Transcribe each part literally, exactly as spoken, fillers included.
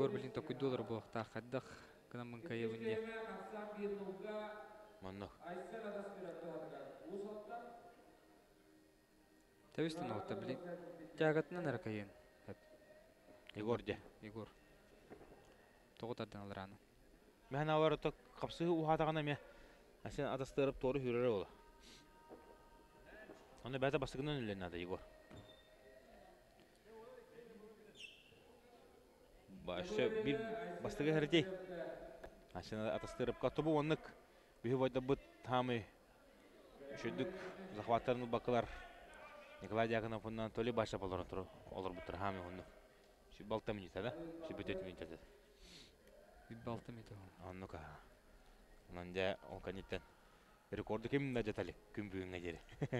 Егор билин токуй доллар буактар каддак гына мын кайыбынне. Маннах. Тавистан отта билин. Тягатынан аракайын. Егор де. Егор. Тоготардан алраны. Мен алар ток капсы ухатагана ме. Асен атастырып торы хүрөрө ола. Аны бәзә басыгынан үлен ада Егор. Башы бир бастыгы хәрди. Асен атастырып катыбы оннык. Бихи вайда быт тамы. Шөдүк захваттарын бакылар. Николай Дьяконов'нан толи баша болар туру. Олар бутыр хами онны. Şu balta minute da. Şu bütet minute da. Bir balta minute. Annuka. Nanda o kanitten. Rekordu kim da jatali gün büyüğüne geri.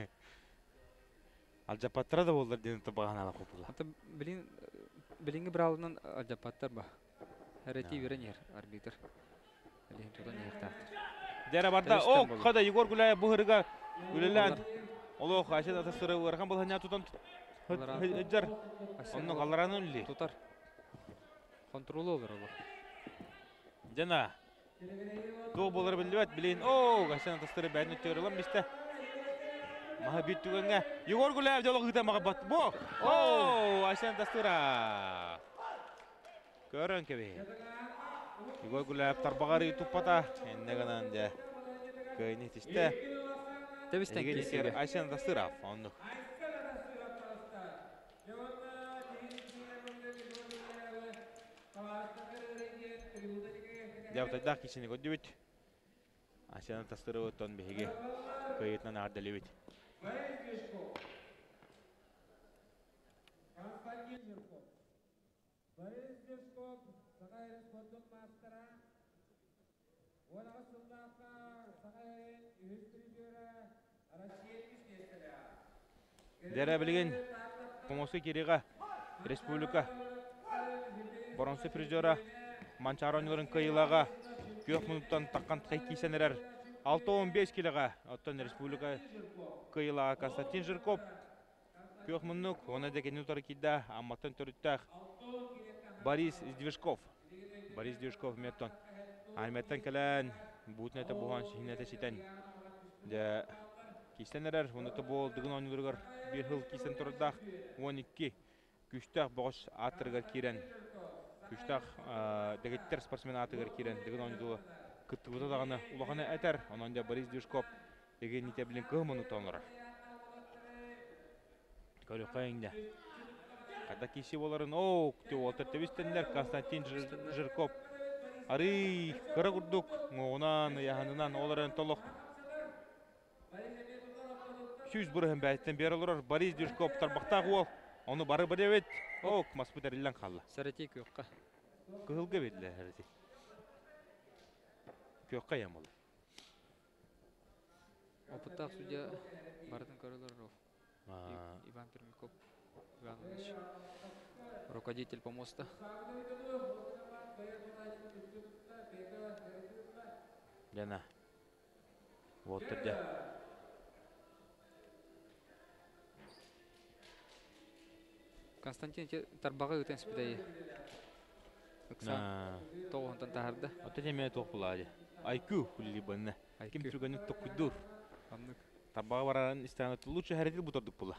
Aljapatra da bollar deni tabağına ala kopula. Hatta bilin bilingi bralından aljapatlar ba. Hereti veren yer arbitr. Bilin tutan yer tahtır. Dere barda o kada Yegor Gulay bu hırga Gülelan. Olo haşet atasırı uğrakan bol hanya tutan hıcar. Onun kallarını ülli. Tutar. Kontrolü olur ola. Jana. Doğu bollar bildibat bilin. O haşet atasırı bәдін ötüyorlar işte. Maha bittüğünge. Yegor Gulay jolu gıda maha bat. Bu. O haşet atasırı. Görün kebe. Yegor Gulay tarbağarı tupata. Enne ganan ja. Köyni tişte. Tebisten kesiyor. Haşet atasırı. Onu. Явта дах кисini gödübüt. Aşağıdan tastırı ötön bihige. Kayıtnan ardalıyıbıt. Dere bilgin Pomosu Kiriga Respublika Boronsu Frizora Mançar oyuncuların kıyılağa Gök minuttan takkan kaykisen erer altı on beş kiloga Ottan Respublika kıyılağa Konstantin Жирков Gök minut ona deki minutarı kidda Ammattan törüttağ Boris Движков Boris Движков metton Almettan kelen Butnete buhan şihnete siten De Kisen erer onu da bol dıgın oyuncular bir hıl kisen törüttağ on iki Güçtağ boş atırgar kiren Күштақ дегеттер спортсмен атыгар кирен деген ойынды кыттыбыта дағаны улағаны әтер. Онан да Борис Движков деген ете білін көміні тоңырар. Көрі қайыңда. Қада кеші боларын оу күте олтыр төбестендер Константин Жирков. Ары қыры күрдік. Оңынан, яғанынан оларын толық. Сүйіз бұрығын бәйттен бері олар Борис Движков тарбақтағы ол. Onu barı barı evet. O masbı derilen kalla. Sarati kökka. Kıhılga bedile herdi. Kökka yamalı. Опыттақ судья бардың көрілер Иван Пермяков Иванович. Руководитель помоста. Жана. Вот тұрды. Константин тарбаға өтен спидайы. Үксан тоғынтан тағырды. Ота жеме тоқ бұлады. Айку күлі бұнны. Кем түргені тоқ күдір. Тарбаға барарын истанаты лучше әрекет бұтырдық бұла.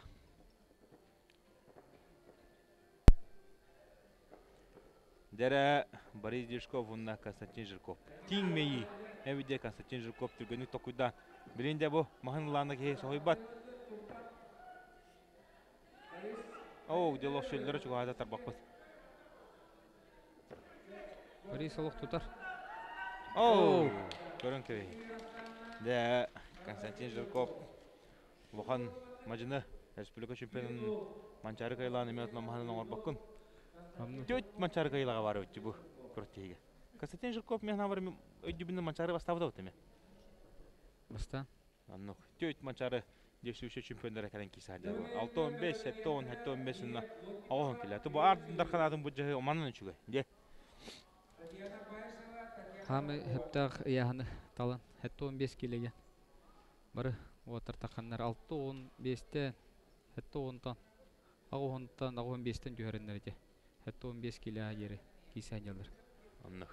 Дәрі Борис Движков, ұнна Константин Жирков. Тиң мейі. Әвіде Константин Жирков түргені тоқ күддан. Білінде бұл мағынланы кей соғай бат. Оу, делов шөлдері чуғада тарбақпыз. Борис олық тұтар. Оу, көрін кірей. Дә Константин Жирков бұған мажыны республика чемпионын манчары кайлағын еметіна мағанын оңыр баққын. Төт манчары кайлаға бары өтті бұл көрттейге. Константин Жирков мен авар өйдібінің манчары бастауы да өтті ме? Баста? Төт манчары Дешуші чемпиондары кәрін кейсады. алты он беш, жеті он, жеті он бешіні оғын келеді. Бұл ардындар қанадың бұл жағы оманын үшігі. Де? Хамы хептақ яғыны талын жеті он беш келеген. Бары отыр тақандар алты он бештен, жеті онтан, он бештен жүйерінлерде. жеті он беш келеға жері. кийсэн жалар. Аннық.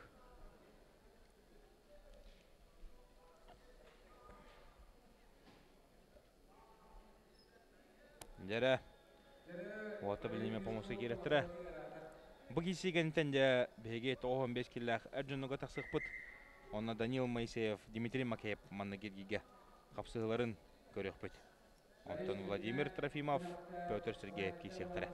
Дәрі. Оты білнеме помосы кереттірі. Бұл кейсегенттен де беге тоғын бес келләқ әржінуға тақсық бұд. Онна Данил Моисеев, Дмитрий Макеев манна кергеге қапсығыларын көрек бұд. Антон Владимир Трофимов, Петр Сергеев кейсектірі.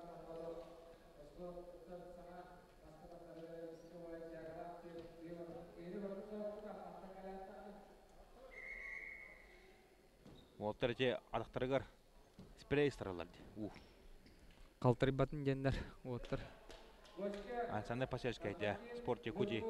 Олттар әте адықтарығар спрей стараларды. Қалтыры батын дендер оттар. Ансандай пасяшка әте спорт Якутии.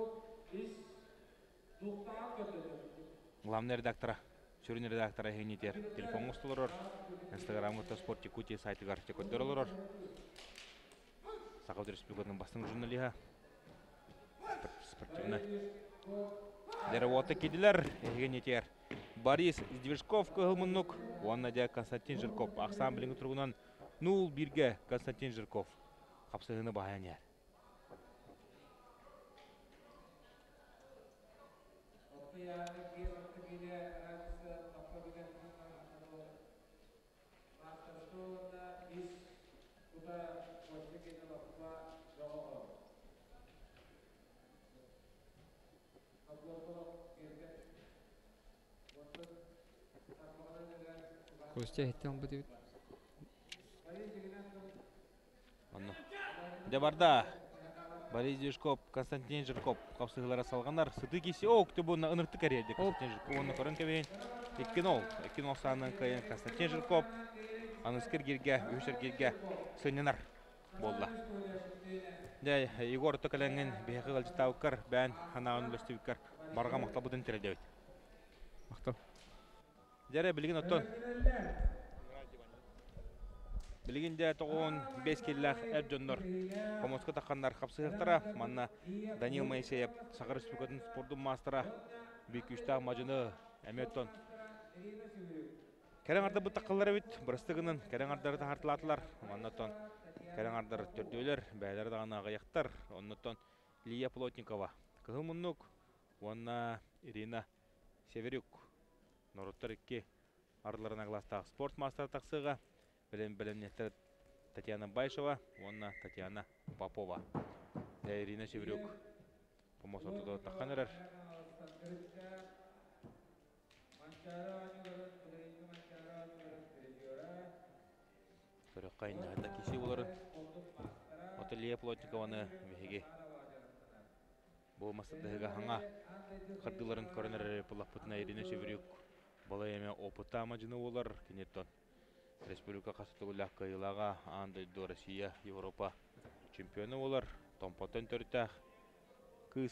Главный редактора, сүрін редактора хейнетер. Телефон ұстылырыр. Инстаграмыта спорт Якутии сайтығар текөттер олырыр. Сақауды республиканың бастың журналиға. Спортивна. Дәрі оты кеділер хейнетер. Борис Движков кығылмыннық. Онна де Константин Жирков. Ақсан біліңі тұрғынан нөл бірге Константин Жирков. Қапсығыны бағаян ер. Костя хеттен бұд ебет. Де барда Борис Движков, Константин Жирков қапсығылара салғанар. Сыды кейсе оқ түбі ұныртты кәреді Константин Жирков. Оны көрін көбейін. Еккен ол. Еккен ол сағынан қайын Константин Жирков. Аныскер керге, өшір керге сөненар болла. Де Егор Токаленген бейхі ғалжытауыққар, бән ханағын үлістівіккар барға мақтал бұдын тіреді өйт. Мақтал. Дәрі білген оттон. Білген де тоғын бес келләқ әр жоннор. Комосқа таққандар қапсығықтара. Манна Данил Моисеев, Сақыр Республикатын спордың мастера. Бек үштағы мажыны әметтон. Кәрен арды бұт таққылары бит. Бұрыстығының кәрен ардары тағартылатылар. Маннаттон кәрен ардары төрдөйлер. Бәйлері дағына ағаяқтар. Оннаттон Лия Плотникова. Кығыл мұннық. Онна Ирина Северюк. Нұрыттар үкке арларына ғыластағы спорт мастер тақсыға. Білім-білімнеттер Татьяна Байшева, онна Татьяна Попова. Дә Ирина Северюк. Помос отыды таққан әрір. Көрі қайында әді кесе оларын. Оты Лия Плотникованы мехеге. Бұл мастырдығыға хаңа қырдыларын көрінер әрі бұлақ бұтына Ирина Северюк. Бала еме опыта амажыны олар кенеттон. Республика қасытығылақ қайылаға андайды Россия, Европа чемпионы олар. Томпотын төрттәқ кыз.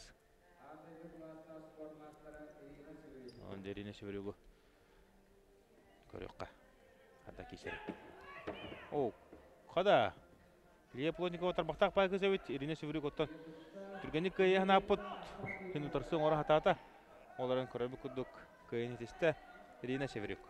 Онда Ирина Северюгу көріққа. Қада кесері. О, қада. Лия Плотникова тарбақтақ бай кыз әует. Ирина Северюг оттан. Түргені қайығын апыт. Хен ұтарсын ора хатата. Оларын көрәбі күдік қайын етесті. Ирина Северюк.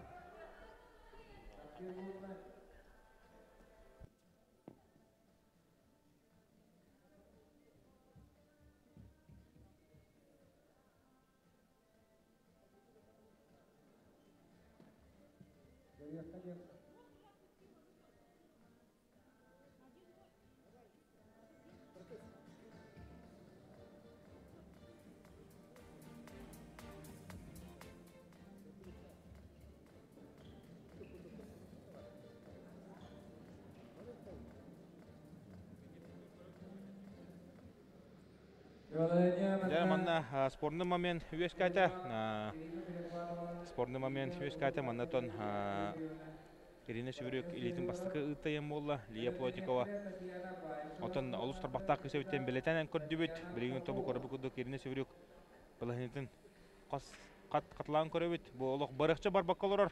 Манна спорный момент үес кәті. Спорный момент үес кәті. Маннатон Ирина Северюк илетін бастықы ұттайын болла. Лия Плотникова. Отын олыс тарбақтақ көсе өттен білетәнен көрді бөт. Білеген тобы көрі күдік Ирина Северюк. Білігінетін қатылағын көрі бөт. Бұл олық барықчы бар баққалырар.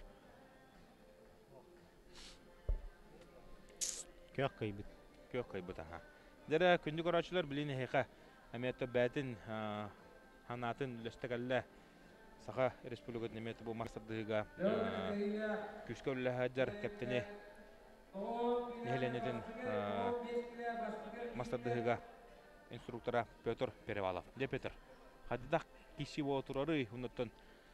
Көк қайбыт. Көк қайбыт. Дәрі күнді көрачылар білейін хейқа. Әметті бәтін ханатын үлістігілі Саха республикатын әметті бұл мастырдығыға күшкі үлі хаджар кәптіне нехеленетін мастырдығыға инструктора Петр Перевалов. Де Петр, қаддақ киши болтурары, ұнаттан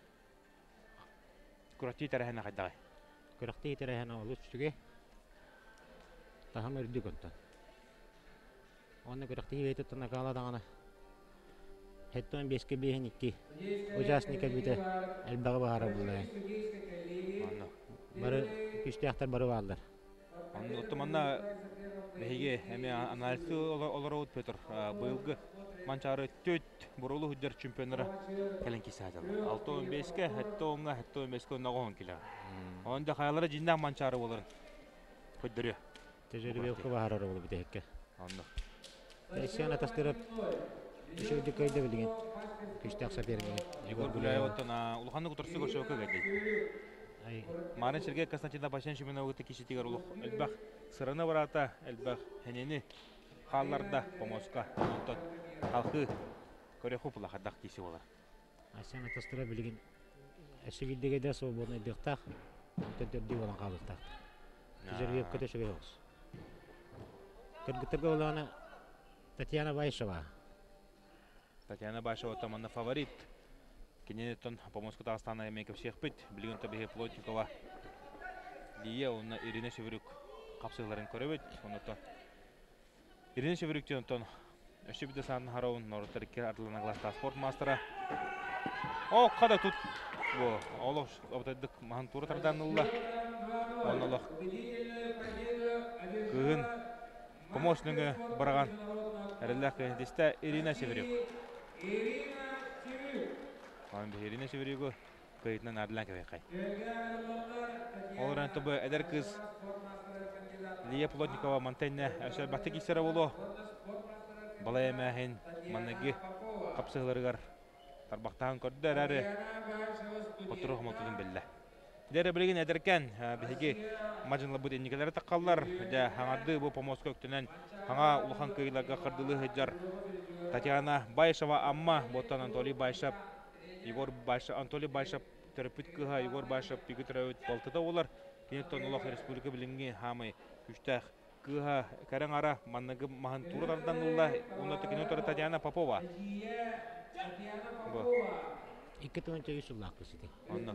күрәтті тәрәхіне қаддағай. Күрәтті тәрәхіне олы үстіге тахам өрді көттен. Оны күрәтті бейті тұнна қаладағаны хеттон беске бейін икки участника біті әлбағы бағара бұлай. Бары күшті ақтар бары бағалдар. Оттыманна бәйге әме анализі олар ауыт Петр. Бұйылғы манчары төт бұрылы хүддер чемпионары кәлін кесі адылы. алты он беске, хәтті оңға, хәтті он беске онна қоғын келі. Онда қайлары жиндан манчары оларын хүддірі. Тәжірибе оқы бағарары олы біті әкке. Онда. Тәсіян атастырып, үші өді көйді білген. Күшті ақса берген. Егор Гуляй оттан ұлғанды құтырсы көрші өкі кәді. Марын Сергей Константина Пашен шымына өті кешетігер ұлық. Әлбәқ сырыны барата, әлбәқ әнені қалларда помоска. Онтан халқы көре құпыла қадақ кесі олар. Тәсіян атастырып білген. Әші келдеге де сол болын өйдіқтақ. Онтан төрді болан қалықтақ. Тәжірибе өпкөті шөге оғыз. Кіргітіргі олағына Татьяна Байшева. Татьяна Байшева таманна фаворит. Кененеттон помоска Дағыстана емекіп шеқпет. Білген табиғи Плотникова. Лия, онна Ирина Шеверюк қапсығыларын көребет. Оннаттан Ирина Шеверюктен онтан өші біді сағын харауын Норотарикке ардылына гласта спорт мастера. О, қада тут. Олық обытайдық маған тура тардан ұлла. Он олық күгін помощныға бараған әрілләқ кәнетесті Ирина Шеверюк. Ирина Шеверюк көйтінен ардылан кәбей қай. Олар әнтібі әдір кыз Лия Плотникова Монтайна әшер бақты кесері болу. Балай әмәхін маннығы қапсығыларығар тарбақтағын көрдір әрі отыру қымылтудың білді. Дәрі білген әдіркен бізге мажынлы бұд енекелері таққалар. Хаңарды бұл помоска өктінен хаңа ұлған көйлерге қырдылы ғыджар Татьяна Байшева амма боттан Анатолий Байшев, Егор Байшев, Анатолий Байшев терапит кыға, Егор Байшев пигі түрәуіт балтыда олар. Кенеттен ұлақ республика білінген хамай күштәқ кыға кәрің ара маннығы маған турдардан ұлла. Онаты кенеттері Татьяна Попова. Икі туын тәуі сұллақ көсіде. Онна.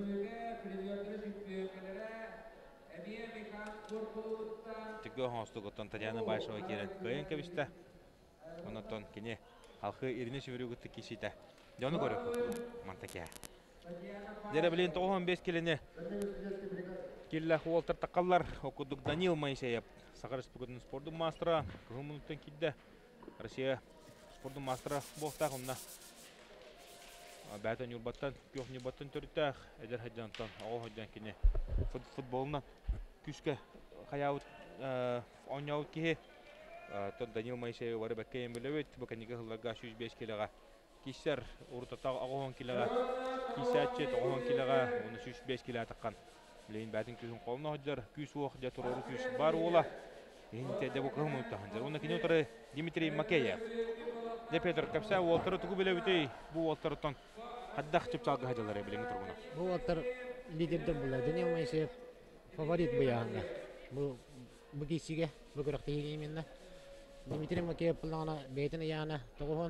Тігі оңысты көттен Татьяна Байшева керен көйен кәбісті. Онаттан кене халқы Ирина Шеверюгітті кешейті. Жоны көрі мантаке. Дәрі білейін тоғын бес келіне келі уолтар таққалар. Оқыдық Данил Моисеев. Сақар республиканың спордың мастера. Күхін мұныттан келді. Россия спордың мастера болтақ онна. Бәтін юрбаттан, күйоқ небаттан түріттәқ. Әдер хайдантан, оғыл хайдан кене футболынан күшке қаяуыт, оңяуыт кеге. Данил Моисеев бары бәккейін білі өт. Бәкәнеге ғыларға жүз бес келеға. Кесер ұртаттағы оғын келеға. Кесәтчет оғын келеға. Оны жүз бес келеға таққан. Білейін бәтін күшін қолына ғыджар. Күш оқ де тұроры күш бар ола. Енте де бұл қығым ұттағындар. Оны кене отыры Дмитрий Макеев. Де Петр, кәпсә уолтары тұғы біле өтей. Бұл уолтарыттан қаддақ түп салғы ғадалары біліңі тұрғына. Бұл уолтар лидерден бұлай. Данил Моисеев фаворит бұяғында. Бұл кейсіге, бұл күріқті егейменді. Дмитрий Макеев бұлағына бәйтіні яғына тұғығын.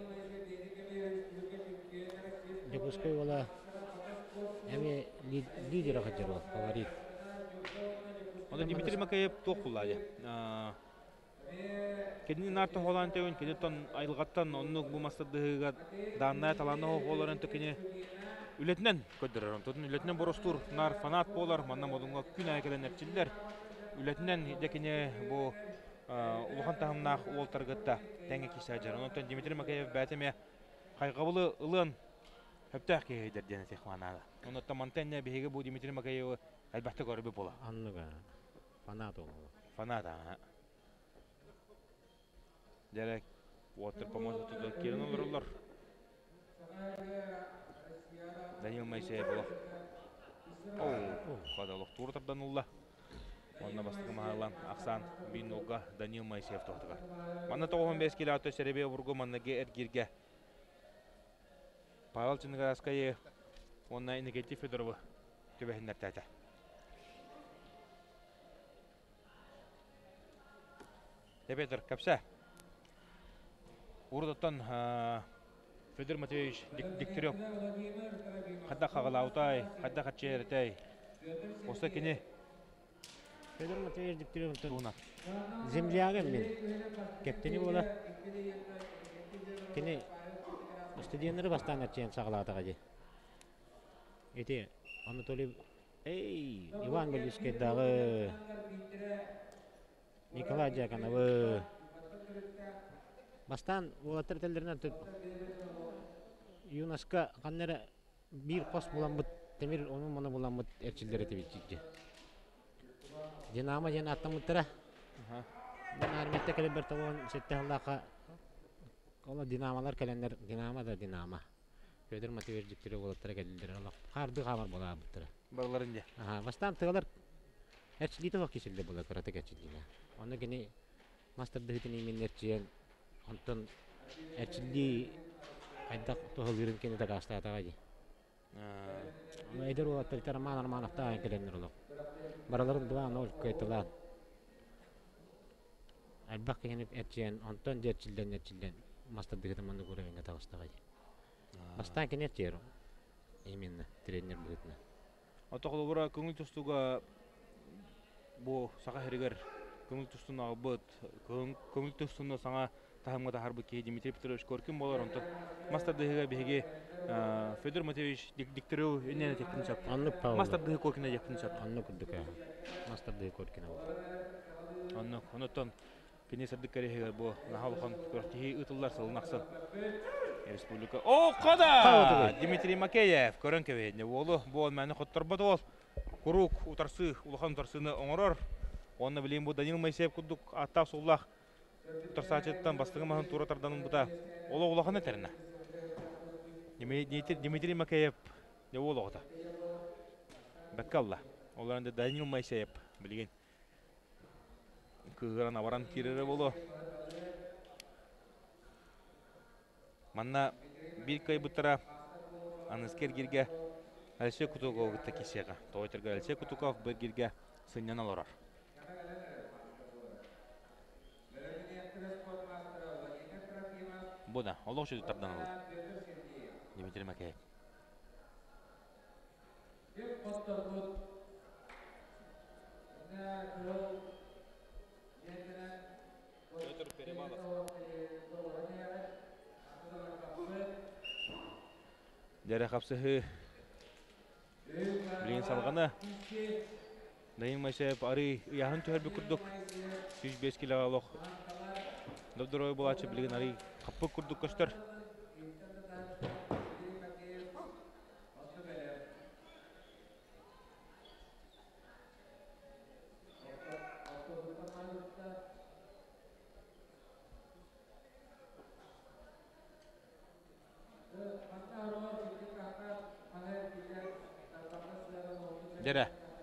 Декускай ола әме лидері қаджар ол, фаворит. Онда Дмитрий Макеев тоқ бұлады. Кедінің арты қолан тәуін, кедеттен айылғаттан онның бұл мастырдығыға данная таланы оларын түкіне үлетінен көддірір. Тұтын үлетінен бұрыстыр, нар фанат болар, маннан болуңға күн әкелен әрчілдер. Үлетінен декіне бұл ұлған тағымнақ олтарғытта тәңгі кесі әжер. Онтан Дмитрий Макеев бәтіме қайғабылы ұлын хөптәқ кейдер дені текманады. Онтан Монтайна бейгі бұл Дмитрий Макеев әлбәтті көрібі бола. Анныға фанат олығы. Фанат аңа. Дәрек уотыр помощник тұтыл керін олар олар. Данил Моисеев олық. Оу, қадалық тұртырдан олла. Онна бастығы мағалан Ақсан бейін олға Данил Моисеев тоқтыға. Манна тоғын бес келі ауты сәребе бұрғы маннаге әргерге. Павел Чынығараскайы онна Иннокентий Федоровы төбәхіндер тәті. Де Петр, кәпсә? Урдаттан Федор Матвеевич Дегтярев хадда қағылаутай, хадда қатчайыртай. Осы кені Федор Матвеевич Дегтярев туына. земляга мен кептени бола. Кені студенттері бастан атчайын сағылатыға же. Эти Анатолий Эй, Иван Белискайдағы Николай Джакановы бастан олаттар телдерінен түп ЮНЕСКО қаннары бір қос болан бұд, темір оның мұны болан бұд әрчілдері тебетчікті. Динамо жен аттамыттыра. Мен арметте кәлі бір табуын сетте аллаға ола динамалар кәлендер, динамо да динамо. Федор Матвеевич Дегтярев олаттары кәлілдері олақ қарды қамар бола бұттыра. Бағыларында. Бастан тығалар әрчілдейті вақ кешілді бола көраты кәчілдейді. Оны кені мастер дұхытын емен әрчіен онтын әрчілдей қайдақ тұғылырын кені тәк астатаға де. Әйдер олаттар тәрі ман-арманақта айын кәлендер олақ. Бараларын дуа нөл көйтілан. Әлбақ кені әрчіен онтын әрчілден әрчілден мастер дұхытын манды көревенге тағыстаға де. Бастан кені әрчеру. Именно тренер дұхытына. Отоқылы бұра көңіл тұстуға бұ сақа әрігер көңіл тұстуына бұд, көңіл тұстуына саңа тағымға тағарбы кей Дмитрий Петрович Коркин болар. Онтын мастер дұхыға беге Федор Матвеевич Дегтярев үнені текпін сап. Мастер дұхы Коркина текпін сап. Анны күрдікі. Мастер дұхы Коркина болды. Анны, онытын кенесердік кәрігер бұ нағалыған көріқтігі ұтылар сылынақсын. Республика. О, қада! Дмитрий Макеев көрін кәвейіне олы бұл мәні құттар бұд ол. Құрук ұтарсы, ұлыған ұтарсыны оңырыр. Оны білейін бұл Данил Моисеев күдік аттақ соллақ. Ұтарса ачеттен бастығы мағын туратарданын бұда. Олы ұлыған әтеріне. Дмитрий Макеев не ол оғыда. Бәккалла. Оларында Данил Моисеев білген. Күгіран аваран керері болу. Манна bir кай бұттыра аныскер гирге Алексей Кутуков ғытта кесеға. Тойтырға Алексей Кутуков бір гирге сыннан алырар. Бұда, олық жүзі тардан алыр. Дмитрий Макеев. Петр Перемалов. Дәрі қапсығы білген салғаны Данил Моисеев ары ұяғын төхербі күрдік жүз бес килоғалық Дұбдырой болачы білген ары қаппы күрдік көстір. Дәрі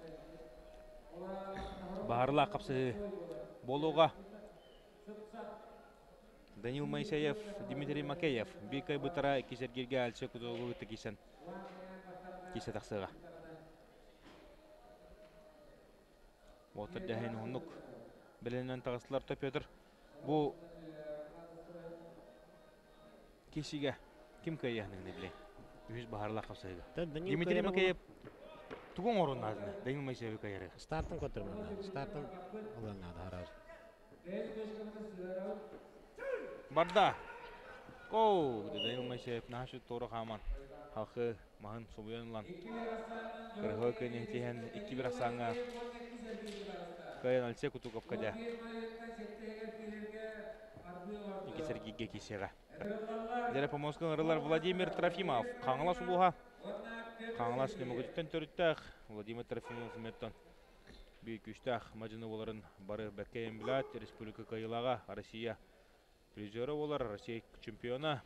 бағарыла қапсы болуға Данил Моисеев, Дмитрий Макеев бір кай бұтыра кесергерге әлші күтуғы өтті кейсен кейсе тақсыға. Отыр дәхен ұнық білінен тағыстылар төп өтір. Бұл кесіге кім кай яғының не білей? Үз бағарыла қапсыға. Дмитрий Макеев Тугон орын азны, Данил Моисеев кайыры. Стартын көтірмін. Стартын олан ады арар. Барда. Оу, Данил Моисеев нашы торы қаман. Халқы мағын собуянлан. Кырғы көне теген екі бір асаңа. Кайын Алексей Кутуков кәде. Екі сәргеге кесеға. Дәрі помоскын ұрылар Владимир Трофимов. Қаңыла сұлуға. Қаңылас демократиттен төріттәқ, Владимир Трофимов меттен бейік үштәқ мәжіні оларын бары бәккейін біләт, Республика Кайылаға, Россия призері олар, Россия чемпионы.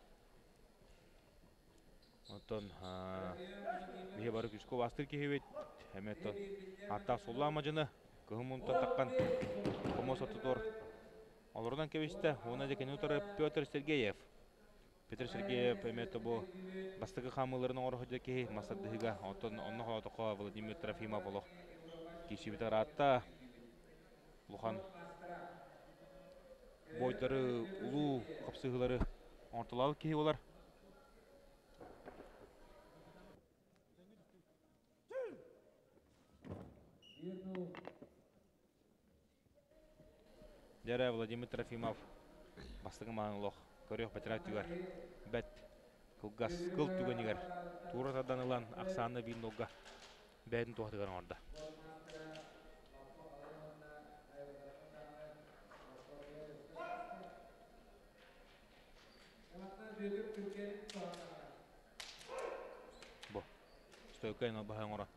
Оттан бейі бары күшкі бастыр кехевет, әметтен аттақ солла мәжіні, күхім ұнтан таққан қомос атытор. Олардан кевесті, оны декені ұтары Петр Сергеев. Петр Сергеев эметі бұл бастығы қамыларының орғы кей масаддығыға онны қолатыққа Владимир Трофимов олық кеші бітір атта Лухан бойдары улуу капсыгылары ортолалык киһи болар. Дәрә Владимир Трофимов бастыгы маңылық көрек бәтірәк түгер. Бәт кылгас кыл түгенігер. Тура тадан ылан ақсаны бейін олға бәдін туақтығар орда. Бұ, стойкайын ол бағайын оран.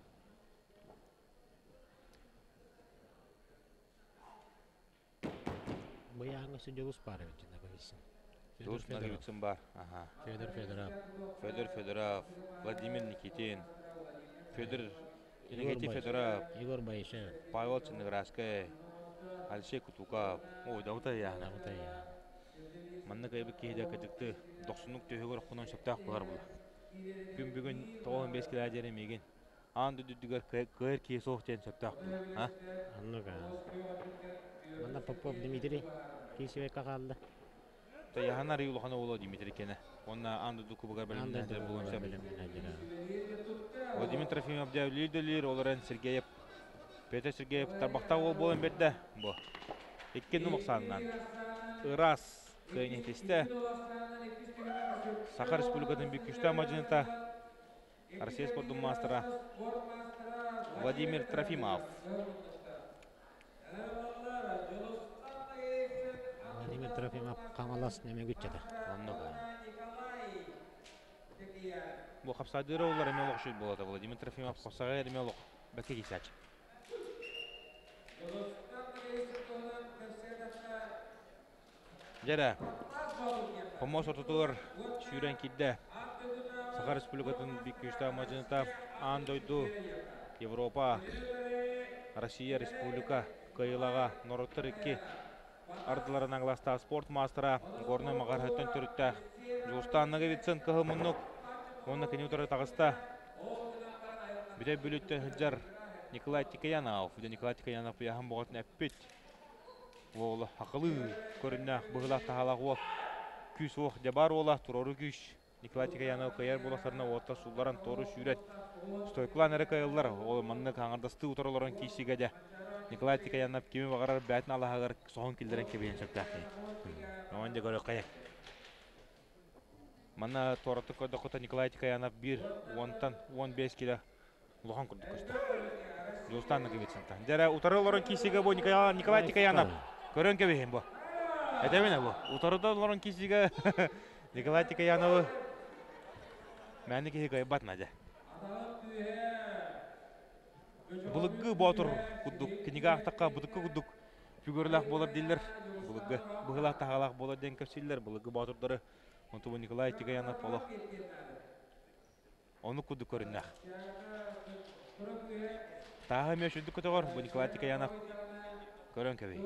Бояңы Судилус Парович находится. Дус Нагрицын бар. Федор Федоров. Федор Федоров, Владимир Никитин, Федор Никитин Федоров, Егор Байшев. Павел Ценеграскай, Алексей Кутуков. Ой, да вот я. Вот я. Манна кайбы кейде кәдікті доқсынлық түйігір құнын шаптақ бұлар бұл. Күн бүгін тоғын бес кілі әдері меген. Анды дүдігер көр кей соқ ден шаптақ бұл. Ну-ка. Мана Попов Дмитрий. Кисевека қалды. Яғанар еуліғаны олы Дмитрий кені. Онна анды дүкі бұғар бәлімін әдер болуын сәп. Владимир Трофимов дәулейділер, оларын Сергеев, Петр Сергеев тарбақта ол болын берді. Бұл. Еккен ұмықсанынан. Ирас кайнетесте. Сахар Республикатын бик күшті амажыныта. Россия спортын мастера Владимир Трофимов. Владимир Трофимов қамалас неме күтчеді. Бұл қапсадыры олар әме олық шүйд болады. Владимир Трофимов қапсаға әме олық бәкі кесәч. Жәрі, Помос ортотығыр шүйрен кедді. Сахар Республикатын бик күшті амажыныта Андойду, Европа, Россия Республика, Кайылаға, Нороттыр екі ардыларын аңласта спорт мастера, горны мағар хөттен түрітті. Жустанығы бітсін кығы мұнық, оны кені ұтары тағыста. Бүде бүлітті хүджар Николай Тикаянов. Бүде Николай Тикаянов яғын бұғатын әппет. Олы ақылы көрінне бұғылақ тағалақ ол. Күш оқ дебар ола, тұроры күш. Николай Тикаянов қайар боласарына отта суларан торы шүйрет. Стойқылан әрі қайылдар, ол манны қаңырдасты ұтарыларын кейсігеде. Николай Тикаянов кеме бағарар бәтін алағағар соғын келдерін кебейін шаптақ. Оңында көрі қайық. Манна тораты көрді құта Николай Тикаянов бір, онтан он бес келі ұлған күрді көсті. Жолстанны кебетсінті. Дәрі ұтарыларын кейсіге бұл Николай Тикаянов. Көрін кебейін бұл. Әдәмені бұл. Ұтарыларын кейсіге Николай Тикаянов мәні кейі қайбатын әді. Бұлығы батыр күдік, кенеге ақтаққа бұдыққа күдік фигурлақ болар дейлер. Бұлығы бұғылақ тағалақ болар ден көпсейлер. Бұлығы батырдары онты бұл Николай Тикаянов болу. Оны күдік көріннәқ. Тағы мен шүндік күті ғор, бұл Николай Тикаянов көрін көбей.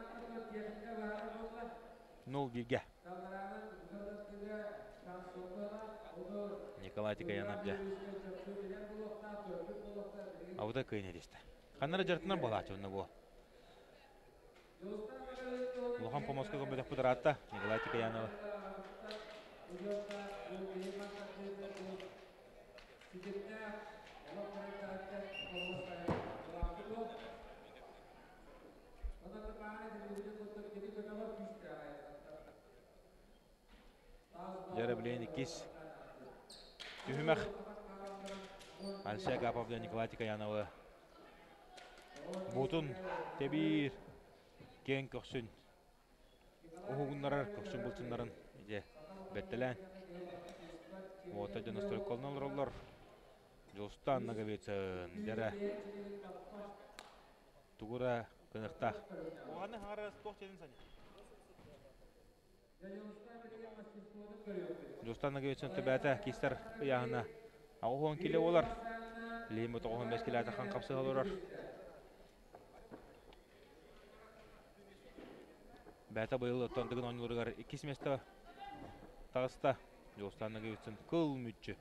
Нол бірге. Николай Тикаянов жа. Ауыда көйін едесті. Қаннары жартынар бола атуынна бұл. Лухан Помоскы көмбедек бұдыратта Николай Тикаянов. Жәрі білейін иккес. Түйімәқ. Алексей Агапов для Николай Тикаянова. Бұтын тәбір кен көксін. Оғығынларар көксін бұлтынларын бәттілән. Ота жаны стройколын алыр олар. Жолстан нағабетсін. Дәрі. Тұғыра қынықтақ. Оғаны ғары спорт едін сәне. Жолстан нағабетсін түбәті кестер ұяғына. Ағуын келе олар. Леймі тоғын бәс келе атақан қапсы қалырар. Бәті бұйылы тондығын ойнылырғар екес месті тағыста. Жолстанны көйтсін күл мүтчі.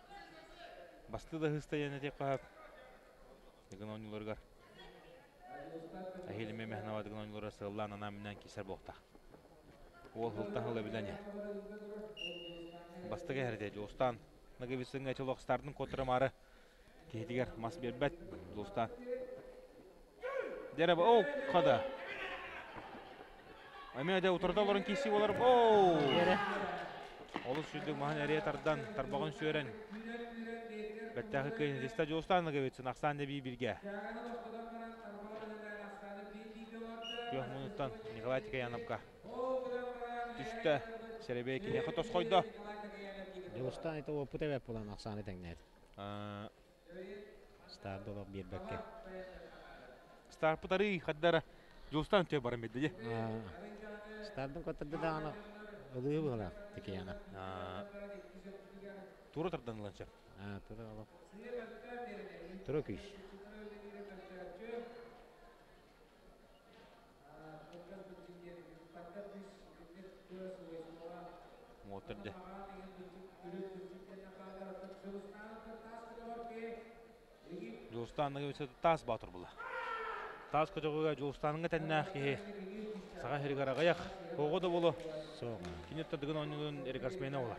Басты да ғыста ене тек қағап. Дегін ойнылырғар. Ahilime mehnavadığın oyunlara sığılan anamından keser boğta. Ол hıltan hılı bilene. Bastığı herde Joostan. Nıgı bilsin geçil oqstardın koturum arı. Tehdiger mas berbet Joostan. Dere o kada. Ами де утырдаларын кеси олар. Оу! Олыс жүздік маған әрия тардан тарбағын сөрен. Бәттәқі көйін жеста Joostan нıgı білсін ақсан дебей бірге. Көк мұнуттан Николайтика янапқа. Түсті. Серебей кенеқі тос қойды. Joostan ito опыт әбәп болан ақсаны тәңнәді. Старды олақ бір бәкке. Стар пұтары қаддары Joostan төй барым еді. Стардың көтірді дағаны ұлығы бұғыла теке яна. Туры тұрдан ұланшы. Туры алып. Туры күйш. Отырды. Joostan нıgı тас батыр бұла. Тас көтіғіға Joostan'ыңа тәннәқ кеге саға херігара ғаяқ. Қоғы да болу. Кенетті дұғын ойнығын әрігарсмейна олар.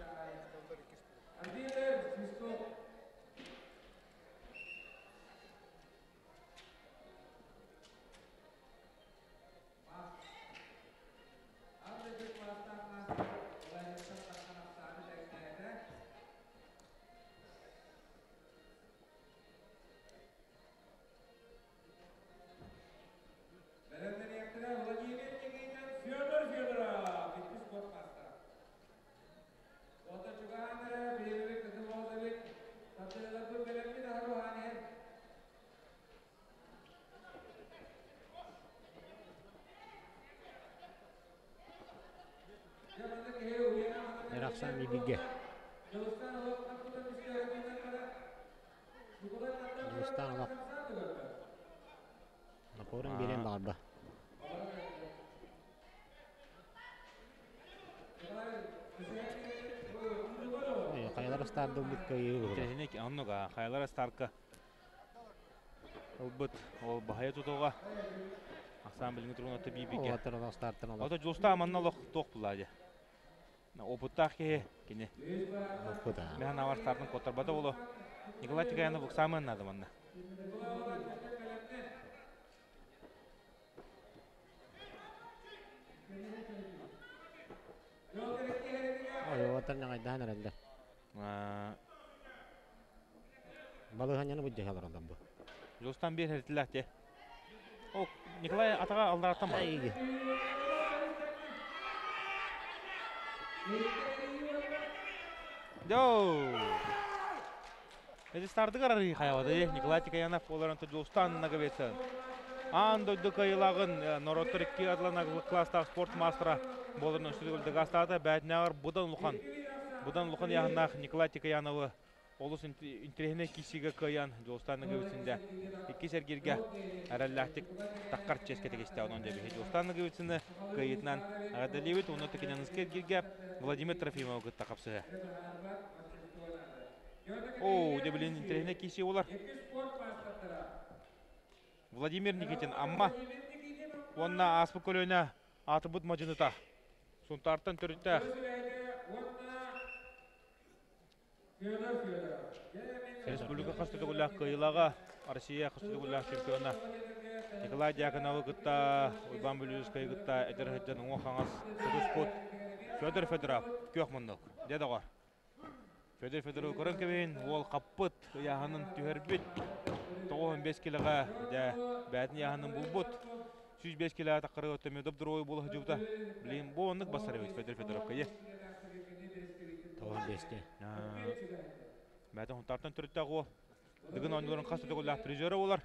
Eraqsan bibigge. Joostan alaq. Naporun bilen bağırda. Қайалар старды бұтқа егі бұға. Тәсінек анныға қайалар старқа. Ол бұт, ол бағая тұтуға. Ақсан біліңі тұрғын өті бейбеке. О, атыр олақ старттын олақ. Ота Joostan аманна лоқ тоқ бұлады. Опыттақ кеге кене. Опыта. Мен авар стартын котарбада олу. Николайтика яны бұл самын надым анна. Ой, отыр нағайдан әрәлді. Балыған яны бұд жағалар одан бұл. Joostan bir heritilah de. O Nikolay atağa aldaratan var. Айги. Доу. Эти старты қарары қайавады. Николайтика янап оларынты Joostan нағыбетсін. Андойды кайылағын Нороттыр екі адлана кластағы спорт мастера болырын үстігі ғастады. Бәтінағыр бұдан ұлқан. Бұдан ұлқан яғынақ Николайтика янавы олыс интерегіне кесігі каян Joostan нағыбетсінде. Екі сәргерге әрәлләқтік таққар ческеті кесті оның дәбі. Joostan нағыбетсіні кайытынан ағадалевет, оны текенен ұскергерге Владимир Трофимов күт тақапсығы. Оу, дебілін интерегіне кесе олар. Владимир Никитин, амма онна аспы көлөне аты бұд мажыныта. Сонтарттан түрітті. Республика қастыды құлақ қиылаға, Россия қастыды құлақ чемпиона. Николай Дьяконовы күтті, Уйбан Бөлюскай күтті, әдір хүттен оң қаңыз, Федус Пут, Федор Федоров, көк мұндық. Деді ғар. Федор Федоров көрін кебейін, ол қаппыт, яғының түйербет. тоғыз бес килоға бәтін яғының бұл бұт. жүз бес килоға тақыры өттеме дұбдыр ойы болы жүгді. Білейін, бұл оңық басар өйт Федор Федоровқа е. тоғыз бесте. Бәтін құнтартын түріттіғі ол. Дығын ойныларын қасы түгілі призері олар.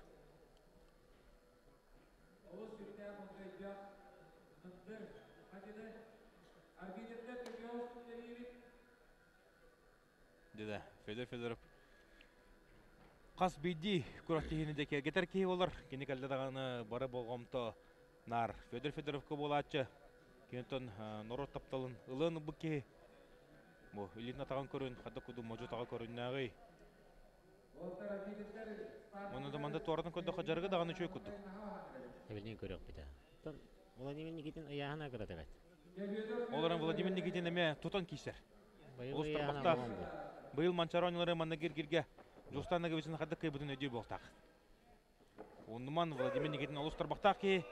Деді Федор Федоров. Қас бейді күрақтегені де кетер кей олар. Кені кәлдедағаны бары болғамты нар Федор Федоровқа болатшы. Кенеттен Норот тапталын ұлын бұл кей. Бұл үлін атаған көрін, қады күді можутаға көрін нағай. Оны да манда туардан көді қажарғы дағаны чөй күді. Эбилин көрөк бите. Тон Владимир Никитин аяғына кыратыгат. Оларын Владимир Никитин эме тутан кийсер. Байыл Улустар аяғына бактак. болон бу. Быйыл манчаронилары маннагер кирге Жустанага висын хадда кайбытын өдүй болтак. Ондуман Владимир Никитин улустар бактак ки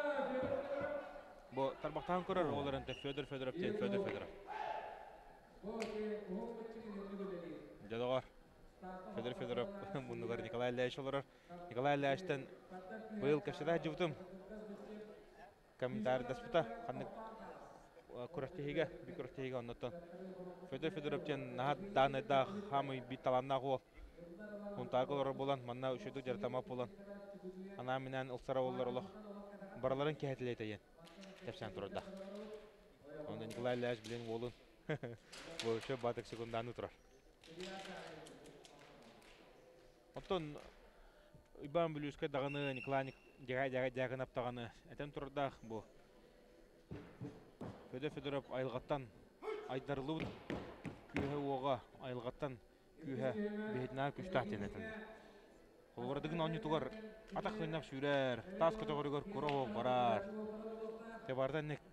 бу тарбактан көрөр оларын Федор Федоров тен Федор Федоров. Жадагар Федор Федоров мунугар Николай Ильяевич олар. Николай Ильяевичтен быйыл кешеде жибутум комментарий даспыта ханны көрөктеге бик көрөктеге оннотон Федор Федоров тен нахат даныда хамы биталанна гол онтагылар болан манна үшөдүк жартама болан ана менен ылсара олар олох барларын кехетилетейен тепсен турда. Онда Николай Ильяевич билен болун бу үшө батык секунданы турар. Оттон Ибан Блюска даганы Николай Дяган аптаганы этен турда бу Федор Федоров айылгаттан айдарлуу күйе ога айылгаттан күйе бетна күстатен этен. Олардыгын онютугар атак кыйнап сүрер, тас категоригор куроо барар. Тебардан нек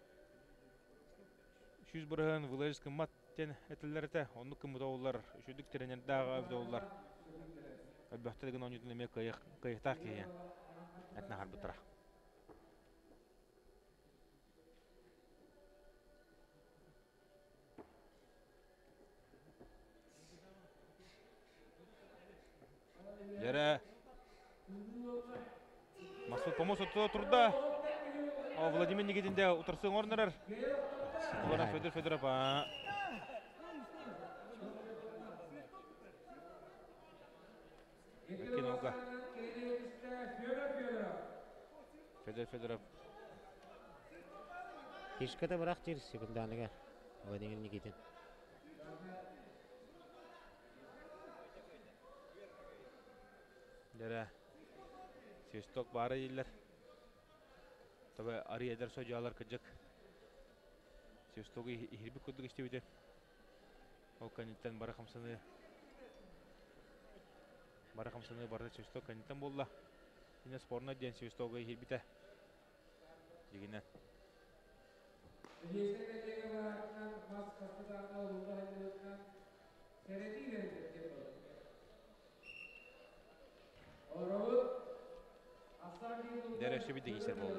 жүз бирен Вылежский маттен этелерте, онну кымдоолар, үшүдүк тренердагы авдоолар. Албахтыгын онютун эме кыйык кыйыктак кийен. Этна харбытра. Жара Масуд Помосов турда. О Владимир Никитин де утырсын орнырар. Олар Федор Федоров. Кинога. Федор Федоров. Кишката бірақ жер секунданыга Владимир Никитин. Жара Свисток бары елер. Таба ари эдер сожалар кыжык. Свистоку ихирби күдүк иштебиде. Ол каниттен бары хамсаны бары хамсаны бары Свисток каниттен болла. Ине спорна ден Свистогу ихирбите. Дегенен. Дәрәші біді кесер болды.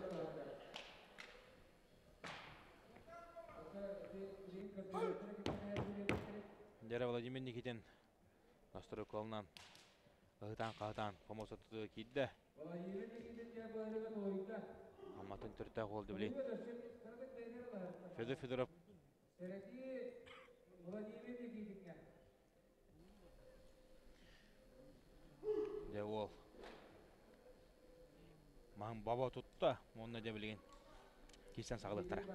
Дәрі Владимир Никитин настрой қолынан қағытан-қағытан помоса тұты кейді. Аматын түрті қолды білейін. Федор Федоров. Де ол. Мағын баба тұтты, онына де білген кейсен сағылықтыра.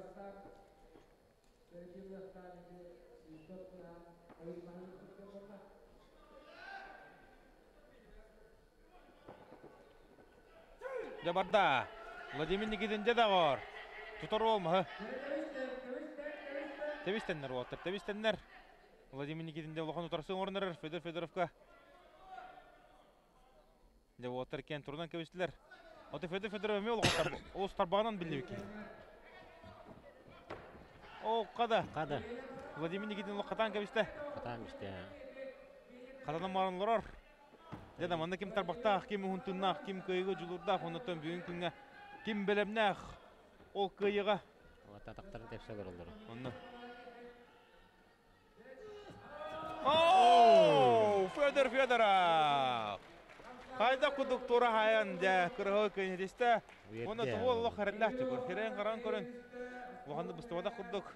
Де барда, Владимир Никитин де дағыр. Тұтар олмы? Тебістеннер олтыр, тебістеннер. Владимир Никитин де олған ұтарсын орынырыр Федор Федоровка. Де олтыр кен тұрдан көбістілер. Оты Федор Федоров эме олғаттар, ол старбағынан білді өке. О, қада? Қада? Владимир Никитин олғаттан көбісті? Қатан бісті. Қададан марын лорар. Деда, манда кем тарбақтақ, кем ұғынтыннақ, кем көйгі жұлырдақ, онаттан бүйін күнге, кем білімнақ, ол көйіға. Олатта тақтарын тепсе көрілдірі. Онны. Ооо, Федор Федоров! Қайда құдық тұра хайан де күрігі көйнедесті. Оны тұғы олық қарындақ түкір. Херен қаран көрін. Оғанды бұстывада құдық.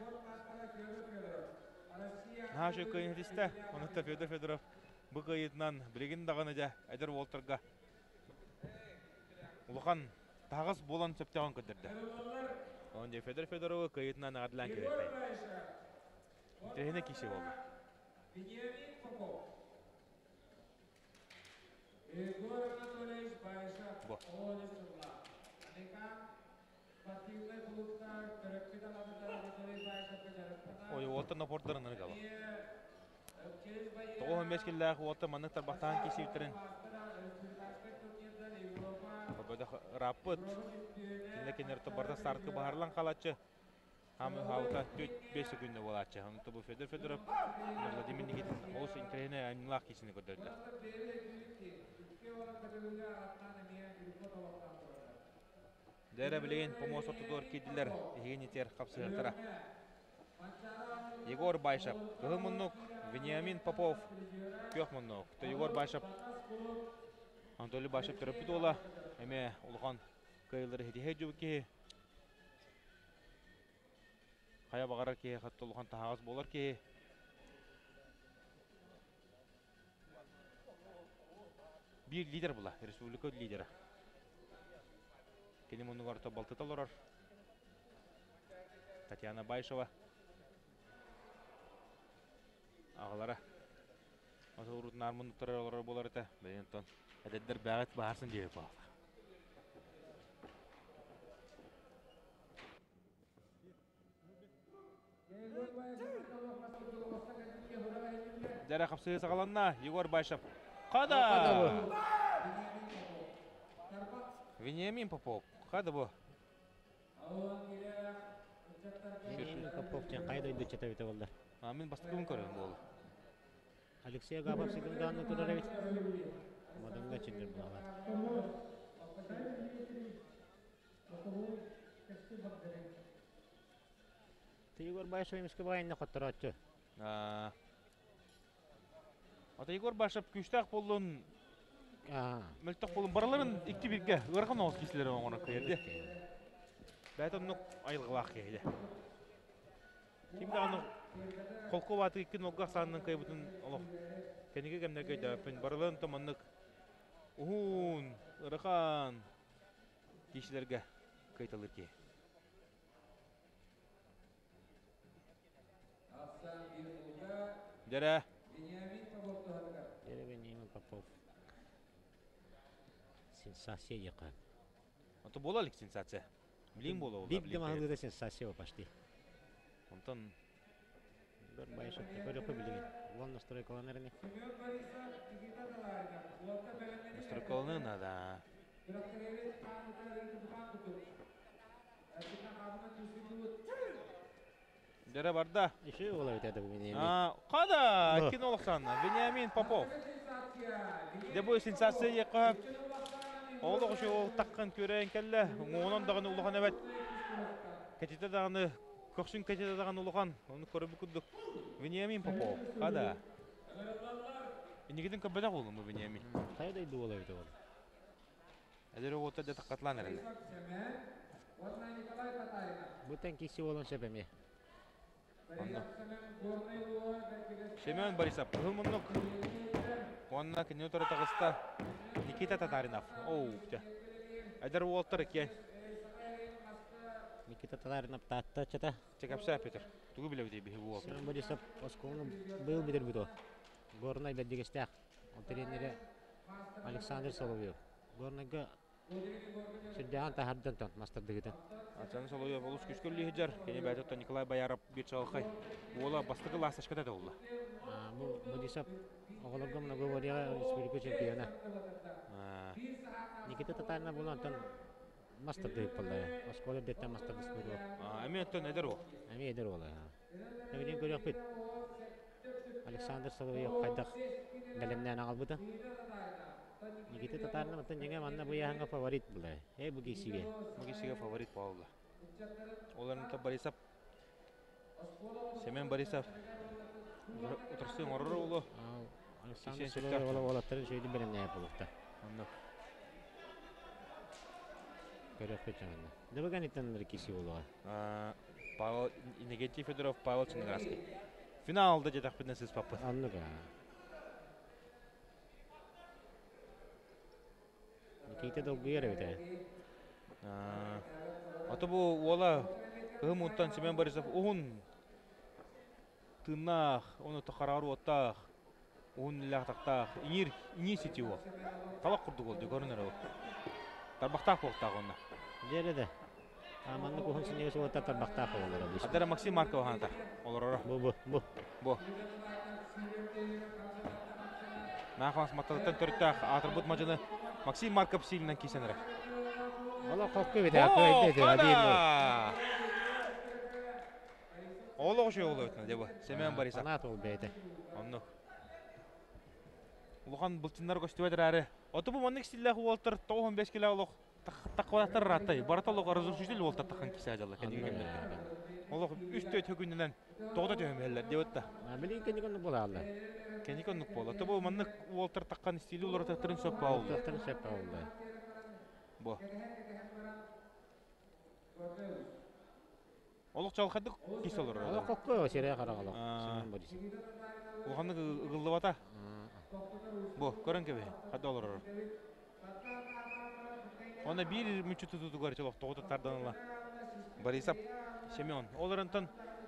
Нашы көйнедесті. Онытта Федор Федоров бұл көйетінен білеген дағаны де әдір олтырға. Олған тағыз болан сөптеғын көдірді. Онде Федор Федоровы көйетінен ағадылан керетті. Трехіне кеше болды. Бо. Ой, олты напорттарын ыргалы. Тоғын мескелләғі олты манықтар бақтаған кесеуіттерін. Көді раппыт. Тінді кенерті барда стартқы бағарлан қалатшы. Хамы хаута бес секунды болатшы. Оны бұ Федор Федоров, Владимир Никитин, осы интернетіне әмінлақ кесіні көдерді. Дәрі білеген помос ортодор кеділер еген етер қапсығыртыра. Егор Байшап, Кығы мұннық, Вениамин Попов, Көх мұннық. Егор Байшап, Анатолий Байшап терапит ола, әме ұлған кайылары хеті жүбі кеге. Қая бағарар кеге, қатты ұлған тағыз болар кеге. Bir lider бұла, республика лидері. Кені мұнның арты балтытал орар. Татьяна Байшева. Ағылары. Осы ұрудың армындықтары олар болар еті. Бәйінтон әдеттер бәғет бағарсын дейі бағылар. Дәрі қапсығы сағаланна Егор Байшев. Қада! Вениамин Попов. Қада бұ? Вениамин Попов тен қайда үйді чета беті болды. Мен бастықымын көрген болды. Алексей Агапов секунданны тұрар әбет. Мадыңға чендер бұлағар. Егор Байшев емеске бағайынна қоттыр атшы. Ата Егор Байшев күштақ болуын, мүлттақ болуын бараларын ikki birге ұрған оғыз кесілері оңына қайырды. Бәйті ұнық айылғылақ кейді. Кемді аны қолқы баты еккен олғақ санының қайбытын олық. Кәнеге кәмдер көйді өпін бараларын таманлық ұғын, ұрған кесілерге көйталыр кей. Дәрі. Дәрі Вениамин Попов. Сенсация еқа. Ото болалык сенсация. Білейін болу олар. Биг демағылыда сенсация о пашти. Онтан... Бір байшықты көріқі білеген. Ол настройкаланарыны. Настройкаланына да. Дәрі барда. Еще ола өтеді бұл Вениамин. Қада! Кен олықсанна. Вениамин Попов. Дебой сенсация еқі. Олық үші ол таққан көрейін кәлі. Оңынан дағаны ұлыған әбәт. Кәтеті дағаны, көксін кәтеті дағаны ұлыған. Оны көрі бүкілдік. Вениамин Попов. Қада? Енегеден көббәдақ олың бұл Вениамин. Қайдайды ола өте ол? Әдері ота дәті қатылан әрілі. Бұтан кесі олын сөпеме. Семен Борисов, Гылмуннук. Онна кенеу тұры тағыста Никита Татаринов. Оу, те. Әдір уолттыр екен. Никита Татаринов татта чата. Чекапса, Петр. Туғы біле өте бейі уолттыр. Семен Борисов осколыны был бедер бұды. Горнай бәддегістәк. Ол тренері Александр Соловьев. Горнайға сүрдіған тахардан тан, мастардығыдан. Ачаны Соловьев олыс күшкөлі хеджар. Кене бәйтотта Николай Баяров бет шалқай. Ола бастығы ласташқада да олы. Бұл Борисов оғылырға мұна говорияға республика чемпиона. Никита Татаринов болан тан мастардығып болды. Осколы деттен мастардыс бұды. Әме өттен әдір ол? Әме әдір олы. Әмеден көрек бет. Александр Соловьев қайдақ бәлемнен ағал бұды. Никита Татаринов атын жаңа манна бұяғанға фаворит бұлай. Әй бұл кейсіге. Бұл кейсіге фаворит болды. Оларында Борисов, Семен Борисов, отырсын орыры олы. Александр Соловьев олы олаттарын сөйді бәлемнен бұлықта. Көрек бет жаңағында. Дәбіған еттен кейсі олыға? Иннокентий Федоров, Павел Ченеграский. Финалда жетақ бітін сіз папы. Анныға. Никита долгуер өте. Аты бұл ола ғым ұнттан Семен Борисов ұғын тыннақ, оны тұқарағыр оттақ, ұғын лақтақтақ, инер сети ол. Талақ құрды болды, көрінер ол. Тарбақтақ болықтақ оны. Дері де. Аманны көхін сінегесі оттар тарбақтақ олар. Адара Максим Марков ғанатар. Олар ора. Бұ, бұ, бұ. Бұ. Нақыланс матталықтан түріттақ атырбұт мажыны Максим Марков силінен кейсенірі. Ола kokku bir daha koydu diyor adayım bu. Олог şey oldu ötüne debo. Семен Борисов. Fanat ol beydi. Онну. Улахан былтыннар көстүбәдер әрі. Оты бұл маннык стиллах уолтар тоғын бес келі олық тақвадаттар раттай. Барат олық разрушитель уолтар таққан кесе ажалла. Олық үсті төкүнінен тоғда төмелер деп өтті. Bilin kendi konu bula Allah. Кені коннук бол. Оты бұл маннык уолтар таққан стилі олар тақтырын сөп ауыл. Doktor sepa oldu. Бо. Олық жалқадық кес олар. Ola kokku şereye karagalı. Aa. Semen Boris. Улаханнык ығылды бата. Бо, көрін кебе. Хады олар. Оны бір мүчі тұтуды көрі чолық тоғытаттардан ала. Борисов, Семен. Оларынтын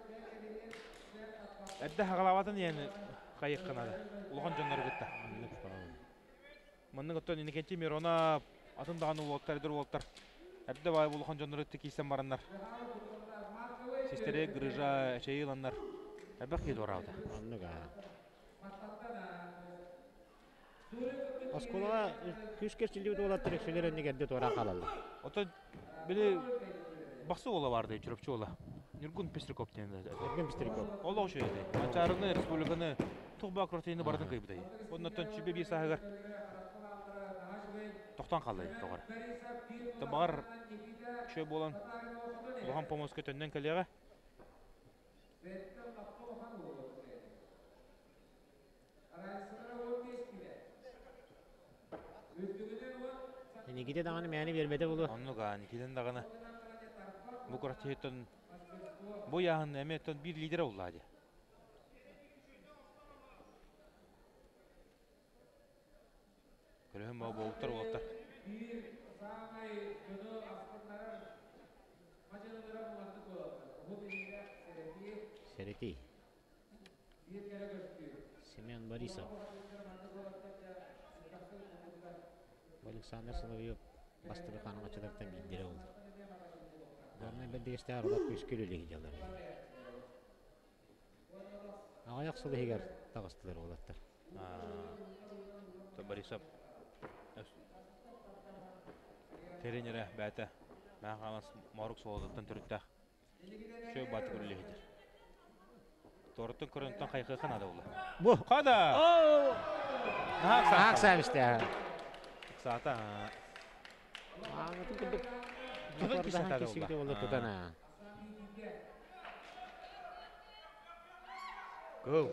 әдді хағалаватын ені қайық қанады. Улахан жонлары күтті. Мұнның өттен енекенче Мирона атындағаны олаттар, едір олаттар. Әдді бай улахан жонлары өтті кейсен барандар. Сестере, грыжа, чайыландар. Әбәк еді орауды. Anlık ha. Oskolağa küs kerçiliği de ola direksiyonları geldi tora kalalı. Ото білі бақсы ола барды, жүріпчі ола. Нұргүн Пестриков дейінді. Ergen Pistirikov. Ола ошы еді. Анчарыны, республиканы тұғба кротейіні бардың көйбіді. Оның өттен чүбе бей сағығар тоқтан қалды тоғар. Бағар шөй болан Лухан Помосқа төннен кәлеға. Nikite dağını meyani vermedi bulu. Оннуға, Никиден дағаны бұл кротейттен бұл яғын әметтен бір лидері олады. Көрігін бұл болуқтар олаттар. Sereti. Семен Борисов. Александр Соловьев бастығы қаның açılardan bildiri oldu. Görmey ben de işte arada püskülüyle gidiyorlar. Ayak sılı higer tağıstılar olatlar. Борисов тренері бәті мән қалас Марық соғылдықтан түріттәк шөй баты көрілі едер. Торыттың көрінттен қайқы қанады олы. Bu. Қада! Ақ сәбісті. Саата. Anlatın kıldık. Tudan kesinlikle kesinlikle oldu. oldu tutana. Gol.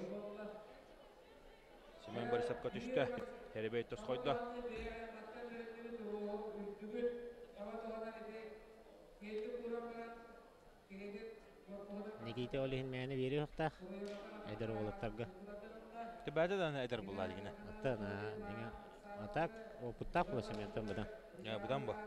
Семен Борисовқа түшті. Теребей тұс қойды. Nikite olihin meyani veri yoqta. Eder oğlatlarga. Тібәді дәні әдір бұл әлігіне. Ata na dinga. Atak oputtak bu sementten budan. Ya бұдан бұл.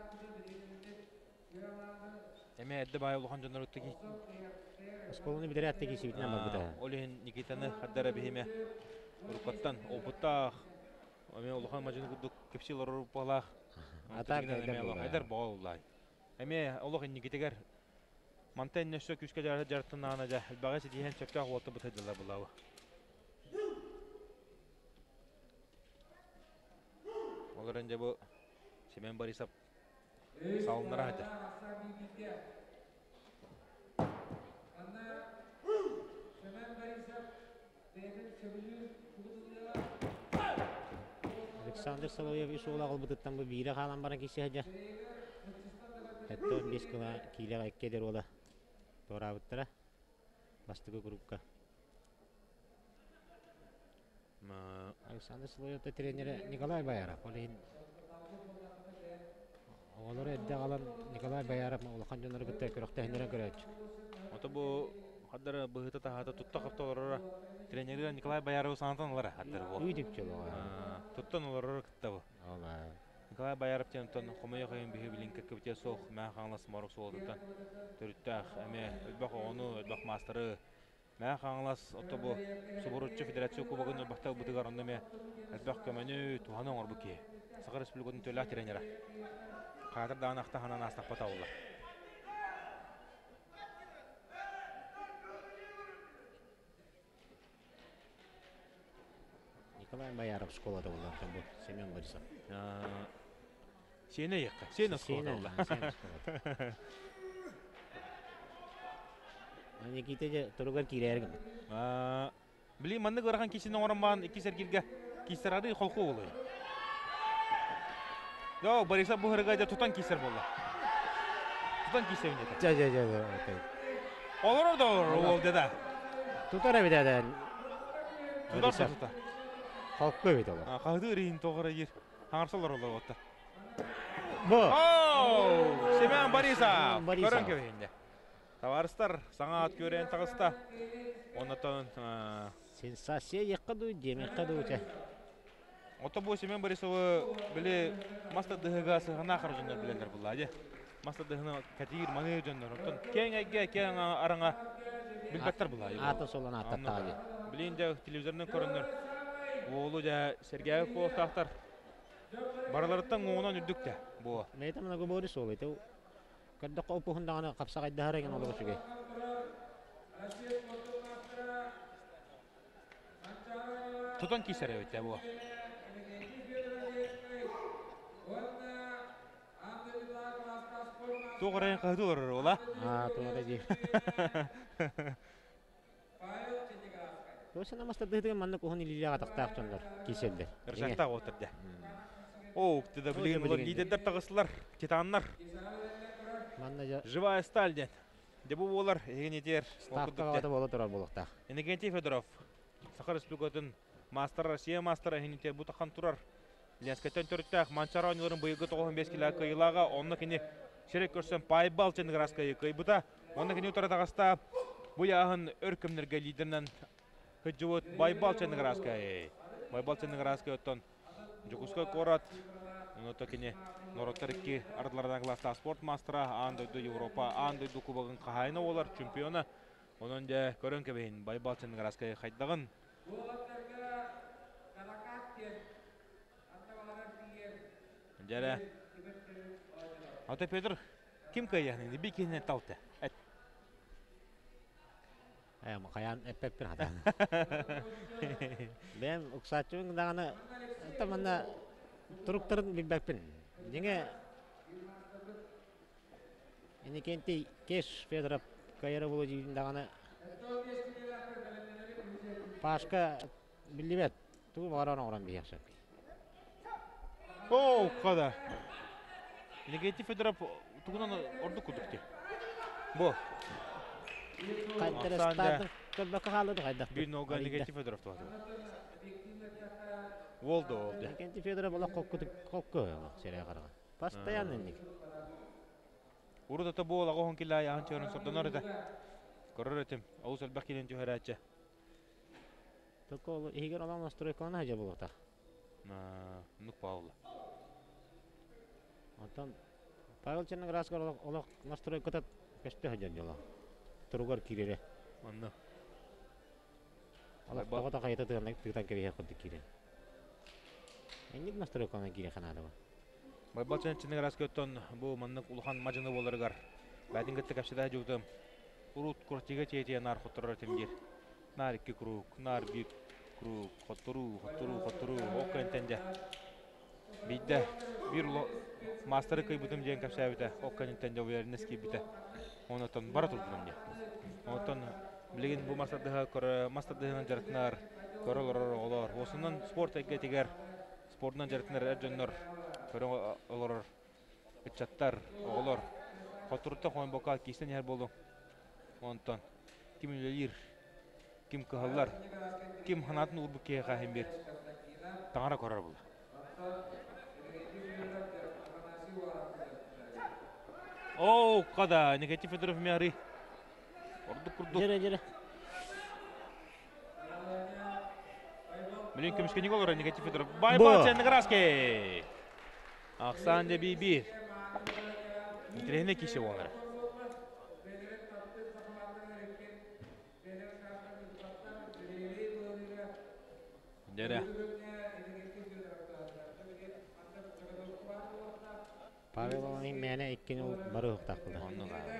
Әме әдді бай олған жонар өттігі. Skolunu bidere attı ki sivitine bak buda. Олеген Никитаны қаддара бейме. Ұрқаттан опыттақ. Әме олған мажыны күдік кепсилар ұрпалақ. Atak eder bu. Әдір бұл олай. Әме олеген Никитегер. Мантайын нөші күшке жарттың ағына жа. Әлбәғай сетейін сөптақ олты бұтайдылар бұлауы. Олар önce bu Семен Борисов salınlara hadi. Alexander Soloyev iş ola qalbıdıttan bu biri qalan bana kişi haja. Hatta on beş kila kila ekkeder ola. Tora bıttıra. Bastığı grupka. Alexander Soloyev da treneri Nikolay Bayarov. Oleyin Oğulları edde qalan Nikolay Bayarov Ulkan jonları bitti körökte henüren köröç. Ota bu haddara bıhıta tahata tutta kapta olara treneri Nikolay Bayarov sanatan olara haddara bu. Uyduk çolu. Tuttan olara kıtta bu. Allah. Nikolay Bayarov tenton xomoya qayın bihi bilinka kıbıtya soğuk мән қаңлас Марық соғылдықтан түріттәқ әме өлбақ оғыны, өлбақ мастыры мән қаңлас ота бұл Суборудчы Федерация кубогын өлбақтағы бұтығар онда ме өлбақ көмәні туғаны оңыр бұ ке. Сақыр Республикатын төләқ тренера. Қатыр дағын ақта қанан астақ бата олар. Nikolay Bayarov школада олар bu Семен Борисов. Сені еққа, сені Сені, ұсқылы. сені ұсқылы. Никита же тұрғар кирерген. Білейм, манны көрген кесінің оранбаған екі сәргерге кесірады қолқы олы. Йоу, Бориса бұғырға да тұтан кесір болды. Тұтан кесір өндеді. Жа, жа, жа, жа. Olur orada olur, oldu da. Тұтар әбеді әден. Tutar da tutar. Қалқы әбеді олар. Қағды үрейін тоғыра ер. Аңырсалар олар отта. Бұ. Оу! Семен Борисов. Борисов. Көрін көбейінде. Таварыстар, саңа ат көрен тағыста. Оннатан... Сенсация еққаду, демеққаду өте. Ота бұл Семен Борисовы біле маста дығыға сығына қаржындар білендер бұл әде. Маста дығына кәтегір манер жөнлер. Оттан кен әйге, кен араңа білбәттер бұл әде. Аты солан аттаттағы. Білейін жа телевизорынан көрінер. Оğlu ja Sergey Kovtaqtar. Baralарыттан оңынан үрдікті бұл. Мейті мұна көбөрі сол еті. Кәдді қаупығындағаны қапсақ айдағар екен олығы жүге. Тұтан кейсері өтті бұл. Тоғырайын қағды олар ола? А, тоғырай дейм. Тосын амастар дығдыған манны көхін иліліға тақтақ жондар, кейселдер. Ржақтақ отырды. О, күтті білген олар лидердер тағысылар, титаннар. Живая сталь ден. Дебу олар, еген етер. Ставка ғады болы тұрар болуқтақ. Иннокентий Федоров, Сахар Республикатын мастер Россия мастера еген етер бұтақан тұрар. Ленскайтан түріттәқ Манчар ойныларын бұйығы тоғын бес килі қиылаға, онны кені шерек көрсен пайбал чендік расқа екай бұта. Онны кені ұтары тағыста бұяғын өркімдерге лидернен Хыджывот байбал чендік расқа. Байбал чендік расқа өттен Жукуска корат. Онны кені Нороттар екі ардылардан класста спорт мастера, андойду Европа, андойду кубағын қағайны олар, чемпионы. Оның де көрін кебейін байбал чендік расқа қайдағын. Жара. Ата Петр, кім қаяғын? Би кенен тауты? Әм, қаян әппеппен атан. Бәм, ұқсатчының дағаны, әттімінна тұрықтырын білбәкпін. Деңе, Иннокентий Кеш Федоров қайыры болу жейдің дағаны Пашка білдебет, тұғы бағарауына оран бейақшы. Оу, қада. Иннокентий Федоров тұғынан орды күдікте. Бұл. Қайттырыстардың көрбәкі қалыды қайдақ. Bir noga Иннокентий Федоров туады. Олды, олды. Иннокентий Федоров ола қоққы серия қараға. Постоянно иннек. Уруда бұл ағуын келі аяғын чөрін сұрданар еді. Көрір өтім, ауыз әлбәк келен жүйер әтші. Только ол егер олан настройканы әже болуқта. Нүк бауылы. Онтан Павел Черныг раскар ола настройката кәшті әжен жола. Тұруғар кирере. Онны. Ола қоғыта қайыта тұғытан кәрі қылды кире. Әнік настройканы кире қанады ба. Байбал Черныг раскар өттен бұл маннық ұлған мажыны боларығар. Бәдің кітті кәпшіда жүгдім. Урут күртіге тетея нар құттырыр темдер. Нар екі круг, нар бик круг, құттыру, құттыру, құттыру, оқы әнтенде. Бейді бір мастері кай бұтым дейін кәпші әбіті, оқы әнтенде өйерінес кей біті. Онытын бара тұр бұтым де. Онытын білеген бұл мастардығынан жарытынар, көрі олар. Осынан спорт әйге тегер, спортынан жарытынар әржөнлер, көрі олар, үтчаттар, олар. Құттырытта қойын боқа кейстен әр болу. Онытын кем үлелер, кем кығалар, кем ханатын ұлбы кей қағын бер. Таңара көрір бұл. Оу, қада, Иннокентий Федоров мәғри. Ордық күрдік. Жері, жері. Білен көмішке не қолыр, Иннокентий Федоров. Байбал Черныг раскай. Ақсан де бей-бей. Итірегіне кеше оңыры. Жері. Павел оның мәне еккен ол бары ұқтақ бұлда. Оның ғалы.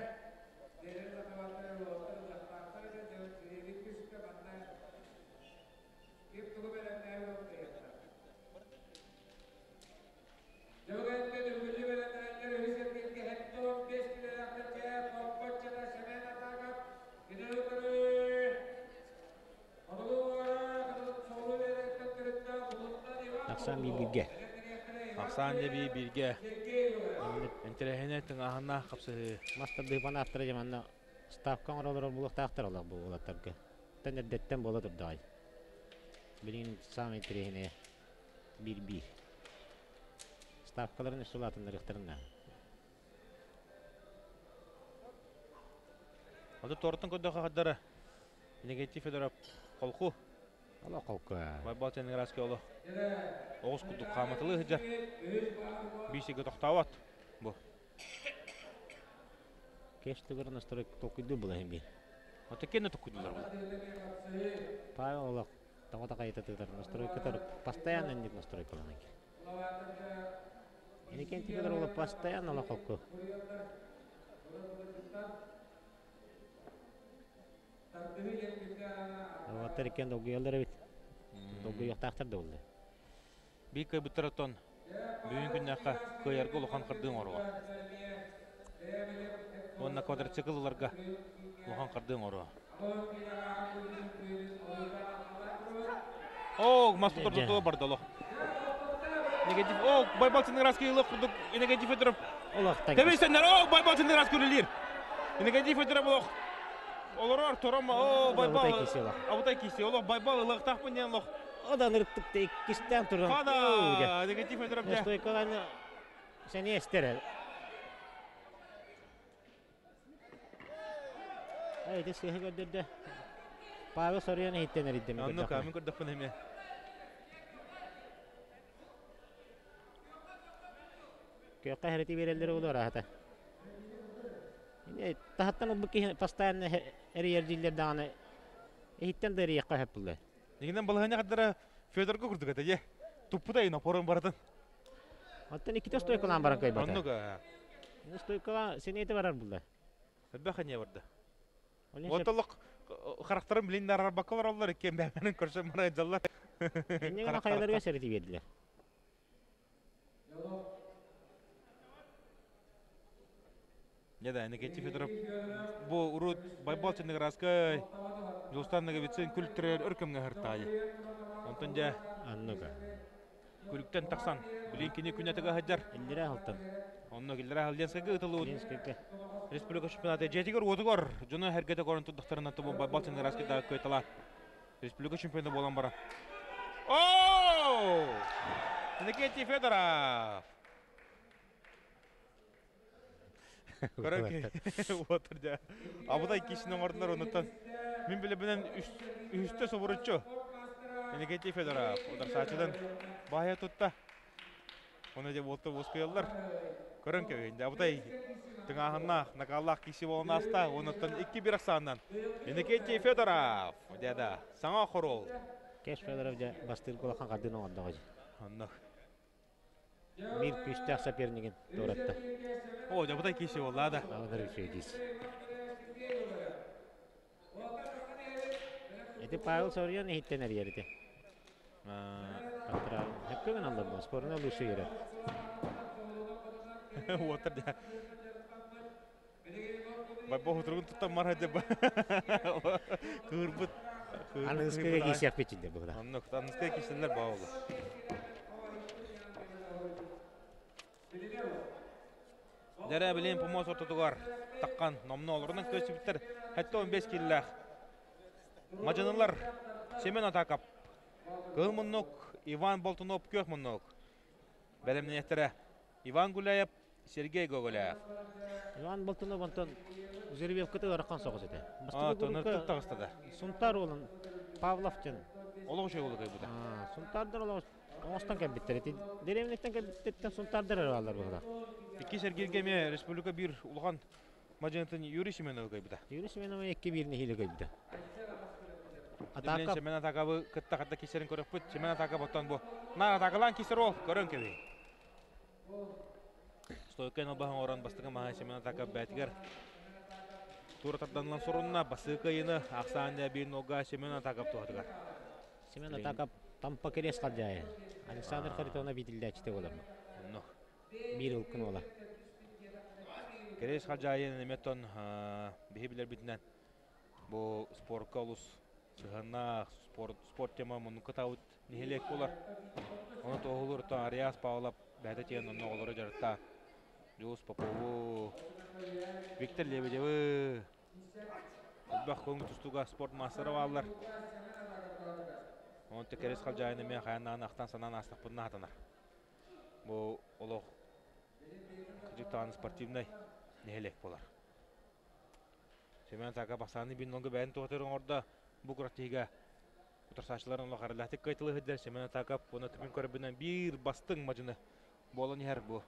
Ақсан бибирге. Ақсан деби бирге. Энтерехене тыңахына қапсы. Мастарды бана автора жаманна ставка оролор булактактар олар бу олаттарга. Тенеддеттен бола турдай. Билин самый трехне бир-бир. Ставкаларын сулатын рыхтарына. Ады тортын көдө хаддары. Негатив федерап колку. Ала колка. Байбал тенеграски оло. Оғыз күдік қаматылы хыджар. Бейсеге тоқтауат. Бу. Кештігір настройка толкуйду бұл әмбе. Аты кені тоқуйдулар бұл? Павел олақ таңата қайтатыдар настройкалар постоянно нет настройкаларынан. Енекен типедер олар постоянно ала колку. Аватар екен долгу елдері бит. Долгу yoқтақтар да олды. Бейк кай бұттыраттан бүйін күннәққа көйергі ұлыған қырдың оруға. Онна квадроциклыларға ұлыған қырдың оруға. Ооо, масты тұрдығы барды олық. Негатив, ооо, байбалтының раски ұлық құрдық, негатив өтіріп. Олақтан. Тәбейсендер, ооо, байбалтының раски өлілер. Негатив өтіріп олық. Олар торама, ооо, байбал. Абытай кесе, олық байбал ұлық тақпынен олық. Одан ырттыкты иккистен туран. Қада, негатив өтіріп де. Настройкаларны сәне естере. Айды сыйы көрдірді. Павел Сорияны хиттен әридден. Анну камин көрдік бұн әме. Көйіққа әреті берелдері олы орағыта. Тахаттан ол бұқи постоянно әрі ердейлерді аны хиттен дәрі еққа әп бұлды. Негенен балығаны қаддара Федорға күрдік әті, е? Туппыдай напорын бардың. Оттан икките стойкалан баран кай бата. Аннуға. Стойкалан сенеті барар бұлды. Өтбәқ әне барды. Отылық қарақтарын білейін арар бақылар олар, екен бәменің көрші мара жалар. Негена қайаларға сәреті берділер. Неда, негатив Федоров. Бұл ұрут байбалчынығы раскай. Жолстанығы бітсен күліктірер өркімге ғыртайы. Онтын жа Аннуға. күліктен тақсан. Білейін кене күнетігі ғаджар. Әлдері алтын. Онны келдері Ленскайға ұтылы ұт. Ленскайға. Республика чемпионаты жетігер отығыр. Жоны әргеті көрін тұттықтарына тұбын байбалчынығы раскайдағы көйтала. Республика чемпионы болан бара. Ооо! Негатив Федоров. Көрәке отыр жа. Абыдай кешінің ордындар оныттан. Мен біле білен үсті собырытчы. Негатив Федоров. Одар сачыдан бая тұтта. Оны де болты босқиялар. Көрәке енді абыдай тыңағына нақалақ кеші болын аста. Оныттан екі бір ақсанынан. Негатив Федоров. Деді саңа құрол. Кеш Федоров жа бастыр қолақан қардын оғанда ғажы. Аннық. Bir küçük sapernigen doğrattı. O da bu da kişi oldu da. Ağlar bir şey değil. Eti Pavel Soryan hitten her yerde. Atra hep köven anlamda. Sporun alışı yere. Otur da. Baba oturgun tutam mar hadi. Kırbıt. Anıskaya giysi yapıcıydı bu da. Anlık. Anıskaya kişiler bağlı. Дәрә білейін помос ортотуғар таққан номны олырынан көсі біттір. Хәтті он бес келілі. Мажанылар Семен Атакап. Кылмыннық Иван Болтунов көкмыннық. Бәлемнен еттірі Иван Гуляев, Сергей Гоголяев. Иван Болтунов антон жеребевкіті ғарқан соғыз еді. Тоныртып тағыстады. Сунтар олын Павловчын. Олығы шей олы көйбіді. Сунтардар олығы оңыстан кәмбеттер еті. Деревнеттен кәмбеттен Сунтардар әралар бұғыда. Икки Сергейгеме республика бир улған мажанатын Юрий Семенов көйбіді. Юрий Семенов екі біріне хилі көйбіді. Атакап. Семен Атакабы кытта-кытта кесерін көріп бұд. Семен Атакап оттан бұ. На Атакалан кесер ол, көрін көбей. Стойкен олбағын оран бастығы маға Семен Атакап бәтігер. Тура тарданлан сорунна басы кайыны ақсағында бірін оға Семен Атакап туғадығар. Семен Атакап тампа керес қал жайы. Александр Харитовна битілді әчті олар ма? Bir ılkın ola. Керес қал жайын әметтон бейі білер бітінен. Бұл спортқа олыс сығына спорт тема мұны қытауыт Nihilek bolar. Onu toğulur ta Arias Pavlov bäde tiyen onu oğulları jarıtta. Jus Popovu. Виктор Лебедевы. Бах көңүл тустуга спорт мастері балдар. Он текерес қалжайыны мен қаяннан ақтан санан астық бұдына атанар. Бұл олық күжіктағаны спортивнай нехелек болар. Семен таға бақсаны бин оңғы бәйін тоғытырын орда бұл күраттиға ұтырсашыларын олық арылатық қайтылы хүддер. Семен таға бұны түпін көрібінен бір бастың мажыны болын ер бұл.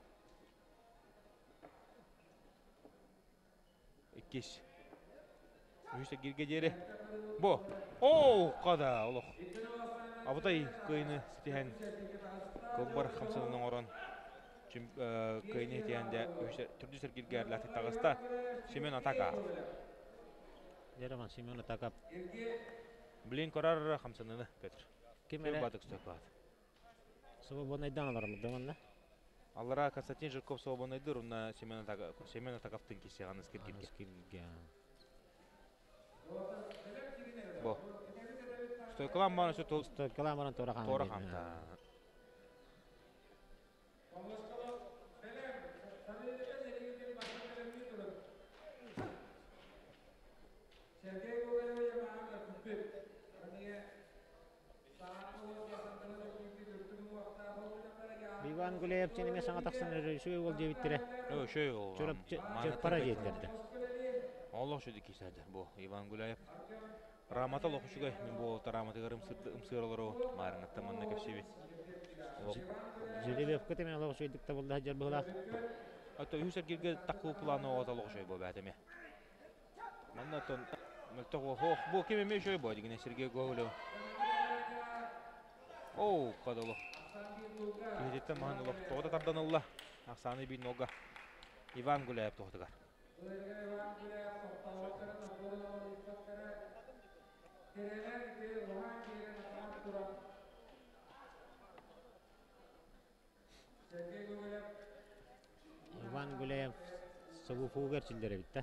Иккеш. Үйші кирге дері. Бұ. Оу, қада олық. Абытай көйіні сетіген көкбар қамсынының орын. Көйіні сетігенде үйші түрді сіргерге әрләтік тағыста Семен Атака. Дереман Семен Атака. Білен көрар қамсыныны, Петр. Кем әрі? Көбатық сtöp бады. Свободнайдан алармыдымын, Аллара Константин Жирков свободнайды, ұрына Семен Атаковтың кесеғаны скиргерге. Скирге. Бұ. Стойкалан баны сөт ол Стойкаламарын торақаны. Торақанта. Иван Гулеев ченеме саңа тақсын шөй ол дебіттірі. Ө, шөй ол. Чөріп пара жетілерді. Олық шөді кеседі. Бұ, Иван Гуляев. Рамата лоқы шүгай. Мен бұл олта раматығыр ұмсығырылыр о. Марыңатта манна көпсебе. Жүребев көтеме лоқы шөйдікті болды жар бұғыла. Өтті үйсер керге таққыл планы оғата лоқы шөй бұл бәтеме. Манна тон... Мөлті қоқ, бұл кемеме шөй бұл дегіне Сергей Гоголев. Оу, қады лоқ. Кейдетті маған лоқ тоғыда тардан ұлла. Ақсаны бейін оға Иван Гуляев тоғытығар. Иван Гулеев собу фугар чилдері бітті.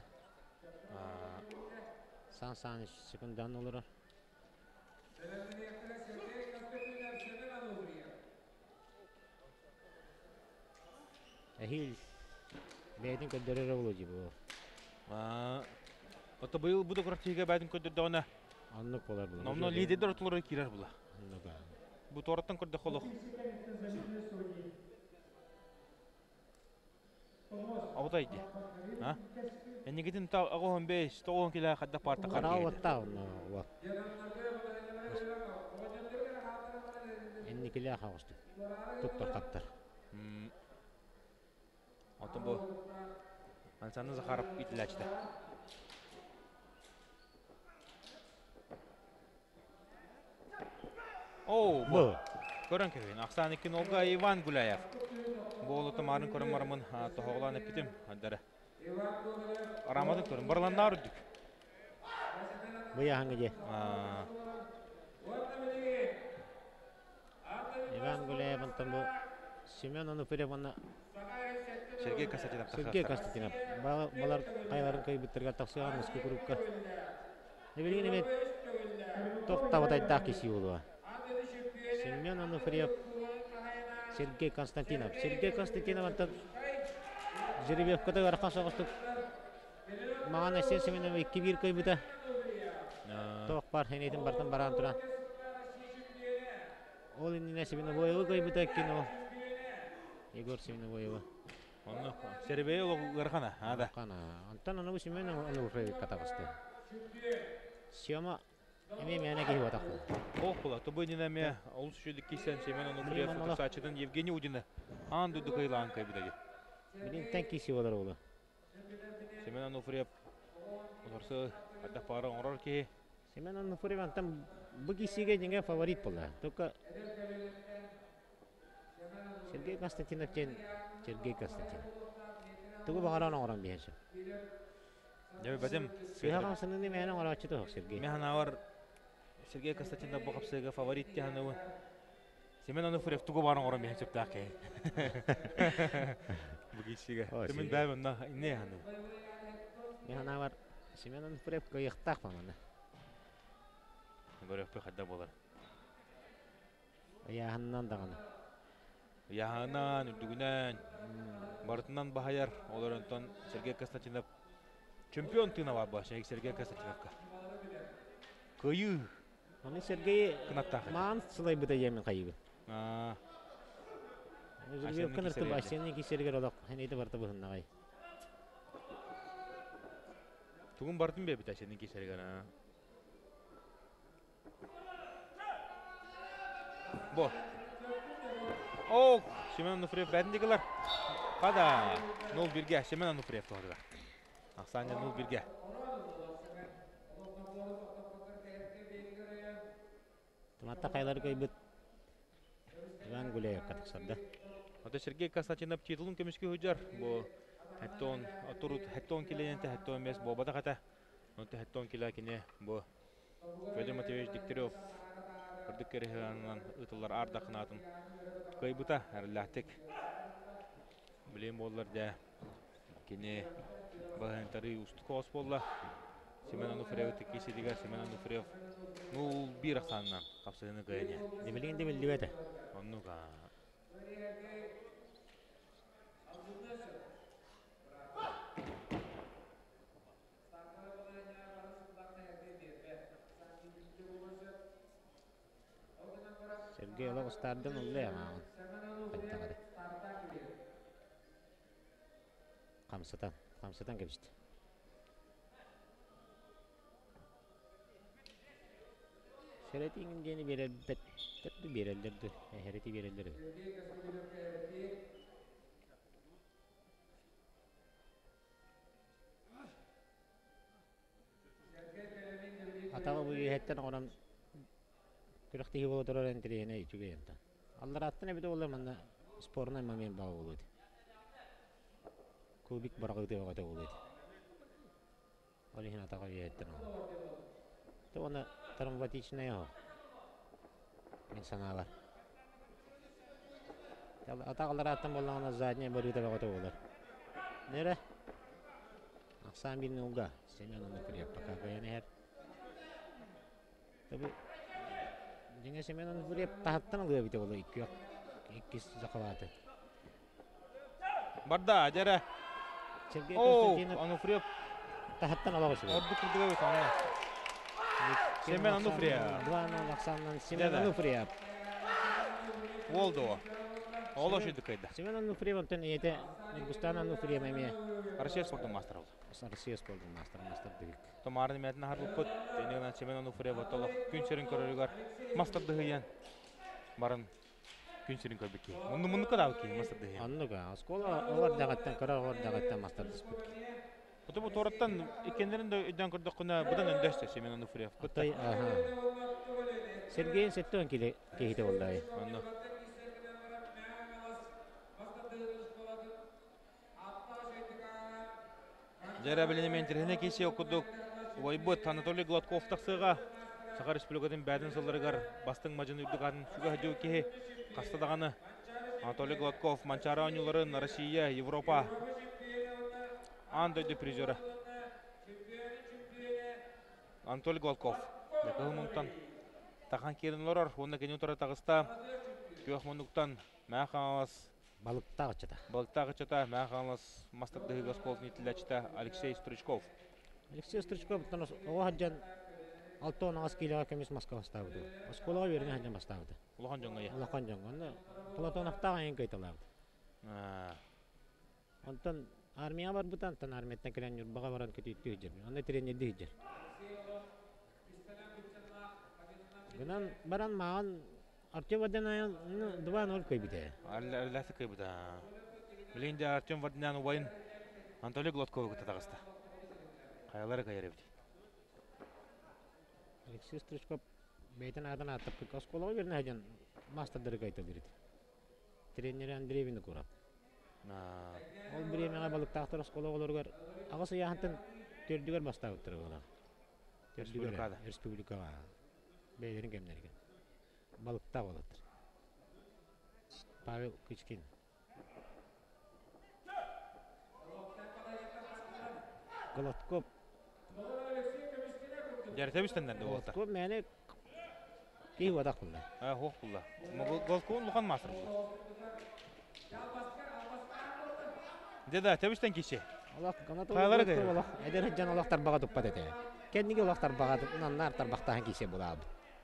Сан-сан секундан олыры. Әхил бәйдің көддері рәулі бұл. Ота бұл бұды құрақтыға бәйдің көддерді оңа. Аннық болар бұл. Номно лидердер отылары керер бұла. Аннық. Бұл тораттан көрді қолық. Ауытайды. Әнегетін ағуын бейс, тоғын келі қадда парта қар Қара кейді. оттау. Әнне келі қағысты. Тұттар қаттар. Атын бұл Ансаны Захаров итілі әчті. Оу, бұл. Көрін көйін. Ақсан екен олға Иван Гуляев. Бұл ұты марын көрін марымын тұғылан әпкетім. Арамадың көрін. Барланна үрдік. Бұя хаңы де. Иван Гуляев антон бұл Семен Ануфирев анна Сергей Константинов. Сергей Константинов. Балар қайларын көй біттірге тақсыған үскі күріпкі. Небелген емет тоқтабыдай дақ кесі болуға. Семен Ануфриев, Сергей Константинов. Сергей Константинов антон Жеребев көтігі арқан соғыстық. Маған әсен Семенов екі бір көй бұда. Тоқ бар, әнейтін бартын баран тұран. Ол инне Семенов ойығы көй бұда екен ол. Егор Семенов ойығы. Оны Серебей ол ғырқана. Антон Ануфриев Семенов Ануфриев қатағысты. Сиома Эми мәне кей ватақ бұл. Оқ бұла, тұбы ненәме ұлыс шөлік кейсен Семен Ануфриев ұтырсачыдан Евгений Удина. Андуды қайлаған қай бұдаги. Білін тән кейсі олар олы. Семен Ануфриев ұтырсы қаттақ бары оңырар кей. Семен Ануфриев антам бұл кейсіге денге фаворит болды. Только Сергей Константинов тен Сергей Константинов. Тұғы бағаран оңыран бейенші. Дәбі бәдім. Сүйхаған сыныңды мәне оңыран açıды оқ Сергей. Мен авар Сергей Константинов бұл қапсыға фаворит те хануы. Семен Ануфриев тұғы барын оңыран бейенші бұтақ кей. Бұл кейсіге. Төмен бәбім не хануы. Мен авар Семен Ануфриев көйіқтақ баманы. Görüp bir kadda bolar. Аяһыннан даганы. Яһанан, үрдүгүнен, барытынан бахаяр, оларынтон Сергей Константинов чемпион тына бар ба, Сергей Константиновка. Кыйы Оны Сергей кынаттағы. маан сылай быта емен кайыбы. А, Сергей Асеннин кынырты кисергер. Асеннин кисергер олақ. Ханейді барты бұхынна кай. тугун бардым бе бит сенин кесергана. Бо. О, Семен Ануфриев бәріндегілер. Қада нөл бірге Семен Ануфриев тоғыдыға. Ақсанға нөл бірге. Тыматта қайлар көйбіт. Иван Гуляев қатықсарды. Ота Сергей Константинов титулын көміске хүджар. Бо хәттон отурут хәттон келененте хәттон мес бо бата қата. Ота хәттон келе кене бо Федор Матвеевич Дегтярев үрдік кереханан ытылар арда қынатын. Көйбіта әріләттік. Білем болар да кене бағантары ұсты қос болла. Семен Ануфриев текесі дегер Семен Ануфриев нөл бір ақсанынан қапсадыны көйіне. Демелеген демелді бәді. Оннуға. Сергей олақ ұстардың ұлы яғағын. Қайтта қарай. Қамсатан. Қамсатан кепшті. Şeretin deni berel bet tettu berellerdi. Hereti berellerdi. Atağı bu yetten oran kırıktığı bu oturar entriyene içüge yenta. Allah rahatına bir de olur manda sporuna mamen bağı oluydu. Kubik bırakıdı o kadar oluydu. Olihin atağı yetten oran. De ona травматичная его. Инсаналар. Атағалар аттан болғаны задния бөргіті бағыты олар. Нере? Ақсан бірін ұлға. Семен Ануфриев пока көйені әр. Табы, жаңа Семен Ануфриев тағыттан ұлға біті олар. Екі еккіз жақылаты. Барда, жәре. Сергей О, Константинов Ануфриев. тағыттан ұлға ұшығы. Орды күрдігі өт, аңына. Семен Ануфриев. два ноль Ақсаннан Семен Ануфриев. Олды о. Олы шүйді қайда. Семен Ануфриев онтан еті Нұргустан Ануфриев әме Россия спортын мастер олды. Россия спортын мастер, мастер дегік. Томарын мәтіні харбыл көт. Денегінен Семен Ануфриев оталық күн серін көрілігер. Мастер дығыян. Барын күн серін көрбекі. Мұнды мұнды қадау ки мастер дығыян. Аннуга, скола олар дағаттан, кара олар дағаттан мастер диспутки. Оты бұл тораттан екендерін де өйден көрдік құна бұдан өндәшті Семен Ануфриев. Атай, аха. Сергейін сеттуан кейхите олдай. Анны. Жәрі білінемен тірхіне кесе оқыдық. Ойбыт Анатолий Гладков тақсыға. Сақа Республикатын бәдін сылдарығар бастың мажын үрдік атын сүгі әдеу кеге қастадағаны. Анатолий Гладков, Манчара ойнуларын Россия, Европа. Андойды призера. Анатолий Гладков. Дәкіғі мұнттан таққан керін олар. Онда кені отыра тағыста. Күйіқ мұндықтан мәқаңалас. Балықтағы чата. Балықтағы чата мәқаңалас. Мастырды ғасқол нетілі чата Алексей Стручков. Алексей Стручков, оға хаджан алты он ағыз кейліға көмес Москва ставыды. Осколаға беріне хаджан бастауды. Улахан жоңға е. Улахан жоңға. Онда Платоновтаға ең көйталауды. Онтан армия бар бұтан, тан армияттан келен юрбаға баран көтейті хүджер. Онда тренерді хүджер. Гынан баран маған Артем Вадянаyan два ноль көйбіде. Әлләсі көйбіде. Білейінде Артем Вадянян ойын Анатолий Гладков күті тағысты. Қайалары қайыр ебіде. Алексей Стручков бейтін адан аттып көк осколаға беріне әден мастырдары қайта береді. Тренері Андреевіні көрап. Ол бір емеға балықтақтыр осколаға оларғар ағысы яғантын төрдігер бастауыттыр олар. Республикада. Республикаға. Бейлерін кемдерген. Балықта болатыр. Павел Кычкин. Гладков. Жарты бістендерді олта. Гладков мәне Ки вадак булла. А, хоқ бұлла. Голкуын лұқан масыр бұлла. Деда, төбіштен кеше. Алак гана Кайлар толы кайры? алак. Эдер жан алактар бага туппат эте. Кенниге алактар бага наннар тарбактан кисе булабы.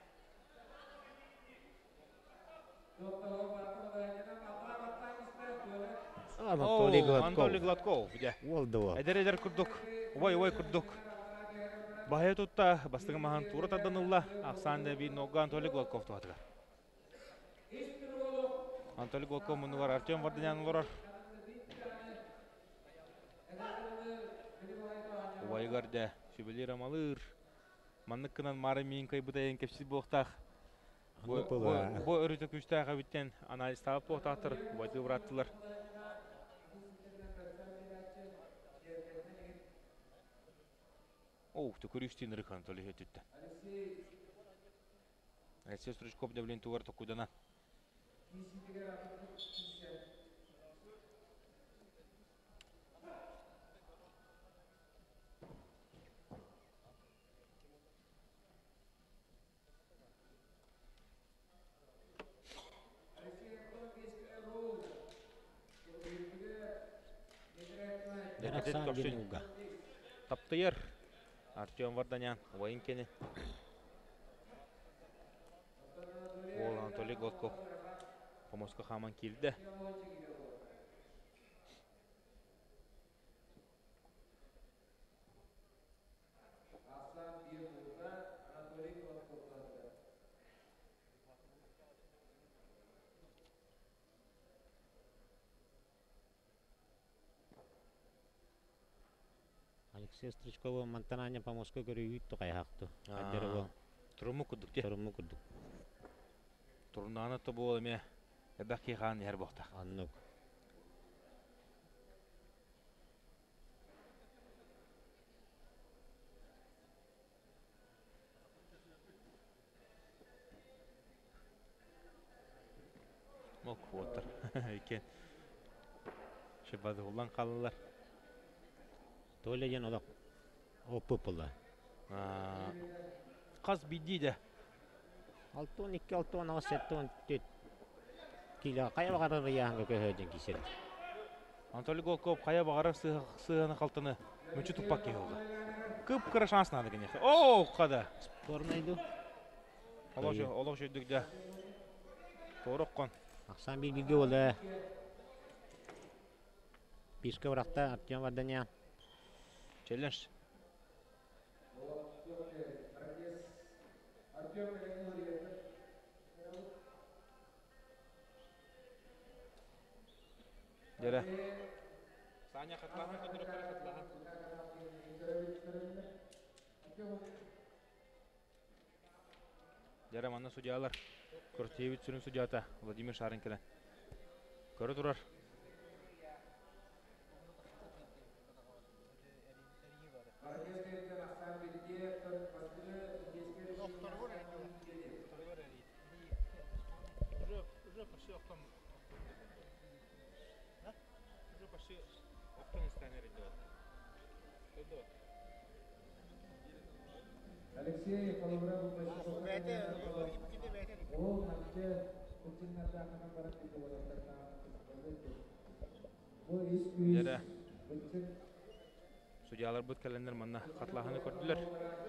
Анатолий Гладков. Анатолий Гладков. Олды ол. Эдер-эдер күрдік. Ой-ой күрдік. Бахая тұтта бастығы маған тура тарданылла. Ақсанды бір ногга Анатолий Гладков туатыға. Анатолий Гладков мұнығар Артем Варданян олар. Ойғарды сөбелер амалыр. Манныққынан мары мен кайбытайын кепсіз болықтақ. Бой өріті күштіға біттен анализ тағып болықтақтыр. Байды бұраттылар. Оу, түкір үштен ұрық Анатолий өтетті. Алексей Стручков дәвлен туғар тұқудана. Таптыйыр. Артем Варданян, ойын кені. Ол Анатолий Гладков. Помосқа қаман келді. Алексей Стручкова Монтананя помоска көрі үйітті қайхақты. Әдері ол. Тұрымы күрдік те? Тұрымы күрдік. Тұрынағаны тұбы ол еме. Әбәқ кейқағын ер боқтақ. Аннық. Мол қуаттыр. Екен. Шебады ұлан қалылар. Толя ен олақ опы пұлы. Қаз бейдейді. Алтон, екі алтон, ағыз сәттон, төт. Кейлі қая бағарыр яғынға көйден кеседі. Анатолий Гладков қая бағарыр сығаны қалтыны мүнші тұппақ кей олды. Күп кірі шансын ады кенеқі. Оу, қада. Спорнайды. Олық жөйдікді. Торық қон. Ақсан бір бірге олы. Бишке бұрақта Артем Варданян. Челлендж. Дері. Саня қатлаған көндірі көрі қатлаған. Дері манна судиялар. Көртейбіт сүрін судията Владимир Шарынкелен. Көрі тұрар. Алексей Коловрав ол матчы күтіннәді ақынан барып кете олақтарына бұл Дері. Судиялар бұд кәлендер манна қатлағаны көрділер.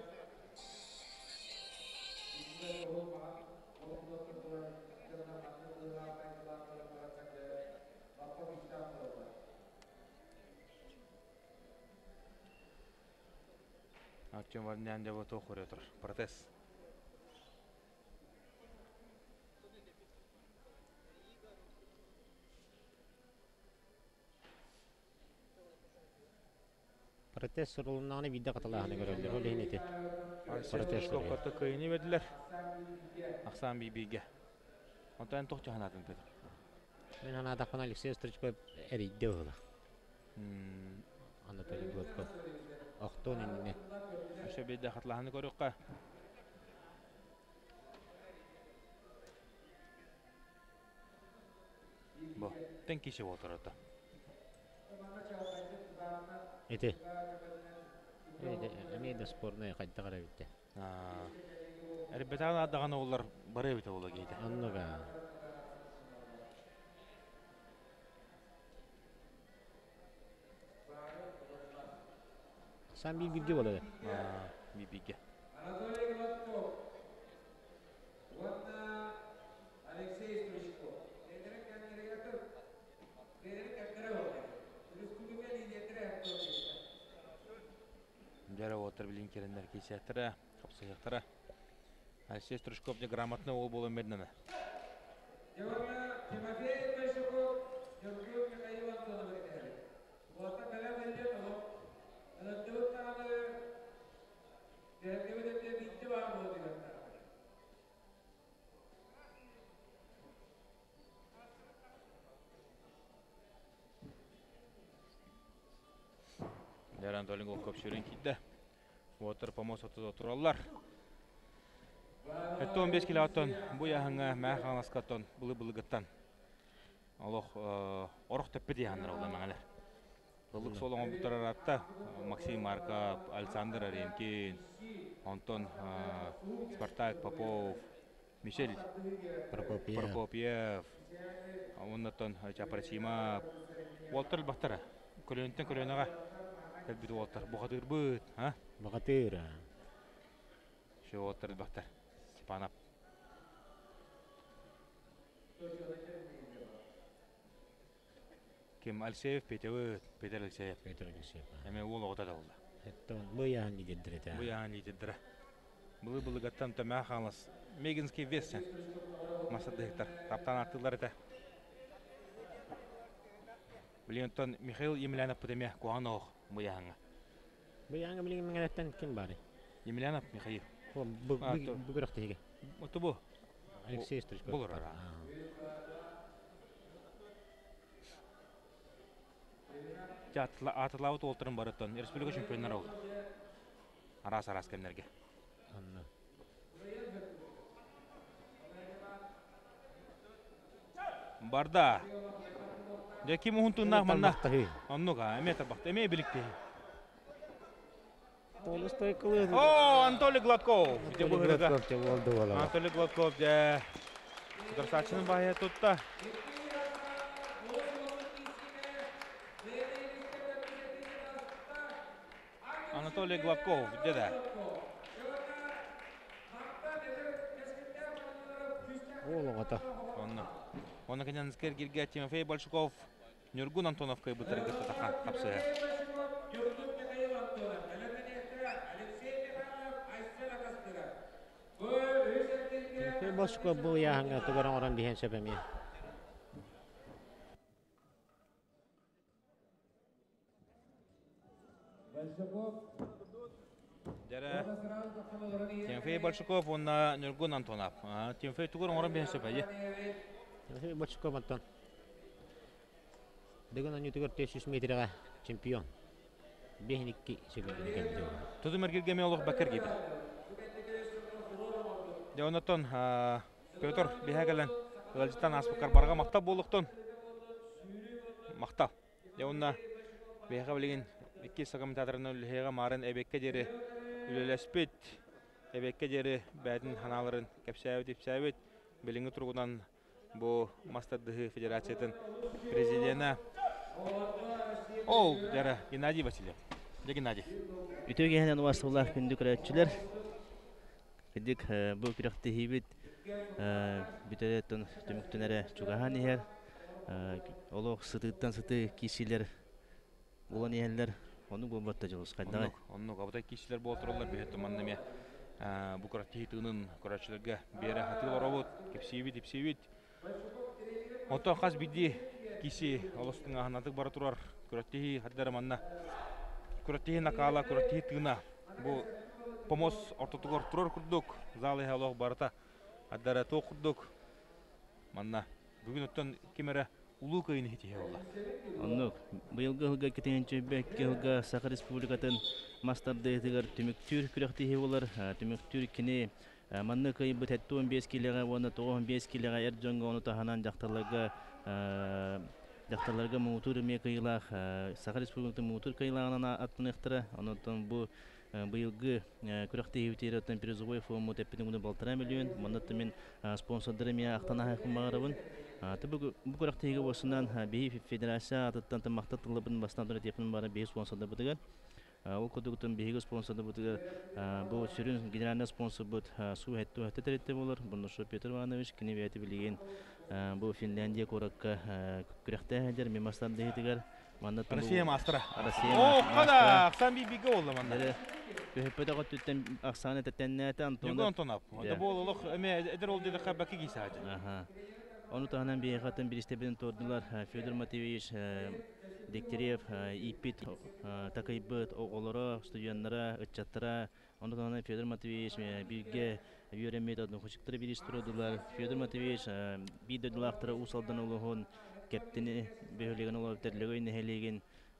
Артем Варданян деп өте оқыр өтір. Протез. Протез сұрылынағыны биді қатылағыны көрілдер. Ол еңеті. Протез сұрылыққаты көйіне берділер. Ақсан бейбейге. Онтайын тоқ жағанатын Петр. Мен ана атақпын Алексей Стручков әрейді оғыла. Hmm. Анатолий Гладков. Ақтон еніне. Аша бейді қатлағаны көріққа. Бұ, тен кеше отыр өті. Эти. Эти, они до спорные хоть так равите. Әрбетаған аддаған олар бары бите ола кейді. Оннуга. Сан бир бирге болады. Бибиге. Анатолий Гладков. Вот на Алексей Стручко. Тренер кандидатур. Тренер кандидатур. Республика лидері актор. Жара отыр білін керендер кейсеттірі, қапсаяқтыры. Алексей Стручков не грамотны ол болу меднені. Сегодня Тимофей Большаков, Георгий Михаил Антонович. Вот так она выйдет, но это вот там директивы битти var bu diyor. Дәрен толын ол көп шөрен кейді. Отыр помос отыз отыралар. Әтті он бес килоаттан бұл яғыңа мәғаған асқаттан бұлы-бұлы ғыттан. Аллах орық төппі дейханлар олда мәңілер. Бұлық сол оңын бұттар аратта Максим Марков, Александр Аренкин, Антон Спартак, Попов, Мишель Прокопьев, оннаттан Чапарчима, Уолтер бақтары. Көлөнттен көлөніға кәлбіді Уолтер. Бұғатыр бұд, а? Бұғатыр. Ше Уолтер бақтар. Степанов. Кем Алексеев, Петер, Петер Алексеев. Петр Алексеев. Әме ол оғыта да олды. Это он бұл яғын лидердір еті. Бұл яғын лидердірі. Бұлы-бұлы ғаттан төмә қаңлас. Мегинский вессен. Масады гектар. Таптан аттылар еті. Білентон Михаил Емельянов бұдеме қуған оғы бұл яғынға. Бұл яғынға білген мәңелеттен кім бары? Емельянов Михаил. Бұл күріқті еге. Оты бұл? Алексей Стручков. Бұл ұрара. Атылауыт олтырын барыттан республика чемпионлар олды. Арас-арас кәмдерге. Анна. Барда. Деки мұхынтыннақ манна. Аннуға. Әме табақты, әме білікті. Толыстой кылы. О, Анатолий Гладков. Анатолий Анатолий Гладков де Сударсачының бағы тұтта. Анатолий Гладков деда. Олығыта. Оны. Оны кәнен зікер кирге Тимофей Большаков, Нюргун Антонов кай бұтары күтті таққан қапсыға. Тимофей Большаков бұл яғынға тұғырын оран бейін сөпеме. Тимофей Большаков, онна Нюргун Антонов. Тимофей тұғырын оран бейін сөпе. Тимофей Большаков антон. Дегін он үтігір төрт жүз метрға чемпион. Бейін екі секундын кәлді. Тұзы мәргелгеме олық бәкір кейбі. Де онаттан Петр бейхәгілін ғалжыттан аспықар барға мақтап болықтан. Мақтал. Де онна бейхә білген екі сағым театрының үліхеға марын әбекке дері үлелеспет. Әбекке дері бәдін ханаларын кәпсәует-епсәует біліңі тұрғыдан бұл Мастардығы Федерациятын президенті. Ол, дәрі Геннадий Васильев. Де Геннадий? Үтөге хәнен уасылар күнді көрәтчілер. Күндік бұл күрәқті хейбет бүтәлеттен түміктінәрі чуғахан ехер. Олық сытыттан сыты кесілер olan yerler onu bu batta jolus kayda. Onu qabıda kişiler bu otururlar bir manneме bu kuratihinin kuratçılarga beri hatır robot kepsivit kepsivit. Ото хас биди киши олостың ахнатык бара турар kurattihi haddar manna. Kurattihi накала kurattihi тына. Бу помос ортотугор турар курдук залы халох барата аддара то курдук манна. Бүгүн оттон кемере улуу кайын хитие болла. Оннук быйылгы хылга кетенче бекке хылга Саха Республикатын мастарды этигер түмүктүр күрөктү болар. Түмүктүр кини манны кайын бу он беш килога оны он беш килога эржонго оны таханан жактарларга жактарларга мутур ме кайылах Саха Республикатын мутур кайылагынан аттыныктыра. Онотон бу быйылгы күрәхте хивтиратын призовой фонду теппинуны балтыра миллион. Монда мен спонсордары мен актана хакымарыбын. Бу күрәхтеге болсунан бей федерация атыттан тамакта тылыбын бастан дөрә тепин бары бей спонсорды бутыгар. Ол кодуктун бейги спонсорды бутыгар. Бу сүрүн генеральный спонсор бут су хетту хетте теретте болор. Бунушу Петр Иванович кини бияти билген. Бу Финляндия коракка күрәхте хәдер мемастан дейтигар. Россия мастера. Россия О, мастера. када, Аксан биге олды манда. Көһөппөтө готтуттан Аксаны теттеннәте Юго Антон. Антонов. Это бололук эме эдер ол деди хабаки гисаҗы. Аха. Onu tahanan bir yakatın bir istebeden tordular. Fyodor Matveyevich Degtyarev, İpit, Takaybyt, oğullara, studiyanlara, ıççatlara. Onu tahanan Fyodor Matveyevich birge yöremet adını hoşukları bir istorodular. Fyodor Matveyevich bir dödül aktıra usaldan oluğun keptini behölegan olarak terlegöy nehelegen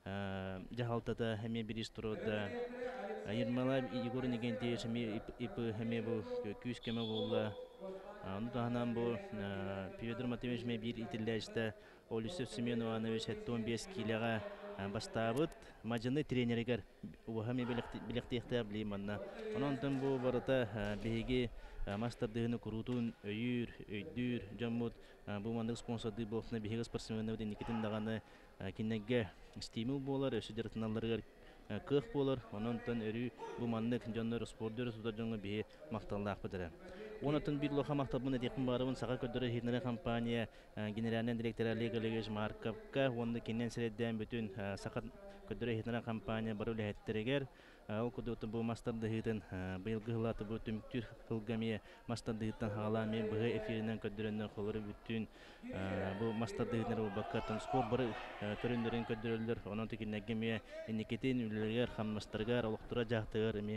jahaltada hemen bir istoroda. Yirmalar Igor Nigentyeviç ipı hemen bu küs keme bolla. Onu tahanan bu Fyodor Matveyevich me bir itilleşte Olisov Semyon Ivанович on beş kiloga бастабыт мажыны тренеригер уһами билектехте билиманна. Онон бу барата беги мастер дыгыны курутун өйүр, өйдүр, жаммут бу мандык спонсорды болсуна беги спортсмендерден Никитин даганы киннеге стимул болар, өсүдөртүналарга кых болар. Онон өрү бу мандык жоннор спорттөр сутажыңы беги макталлаак бедер. Онотун бир лоха мактабын этекин барыбын сага көдөрө хитнере компания генеральный директор Олег Олегович Марковка онда кинен средден бүтүн сакат көдөрө хитнере компания барып лехеттерегер ол кодотун бу мастарды хитен быйылгы хылаты бу түмүктүр хылгами мастарды хитен халами бу эфиринен көдөрөнөн колору бүтүн бу мастарды хитнере баккатын спорт бары төрүндөрүн көдөрөлөр онон текиннегеме Никитин үлелер хаммастаргар олуктура жактыгар эми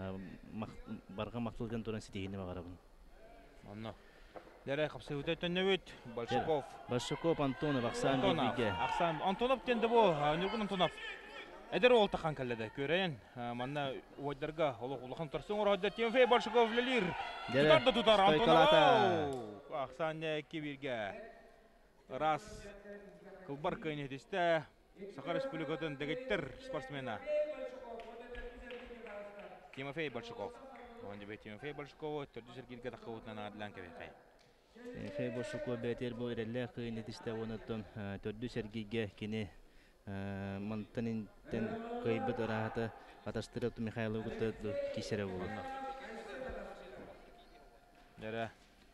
барга мактылган туран ситегине багарабын. Анна. Дәрә хапсы үтәтен нәвет Большаков. Большаков Антонов Аксан Антонов. биге. Аксан Антонов тенде бу Нургун Антонов. Эдер ол тахан каллада көрәен. Манна уйдырга олуг улухан торсын орада Тимофей Большаков лелир. Тутар да тутар Антонов. Аксан кибирге. Раз кылбар кайны дисте Сахар Республикадан дегеттер спортсмена. Тимофей Большаков. Он дебет Тимофей Большаков, төрдү сергилге такыбытынан адлан кебекай. Тимофей Большаков бетер бу ирелле кыйны дисте онотон төрдү сергиге кини мантанин тен кайбыт арахата аташтырып Михайлов гутты кисере болду. Дәрә.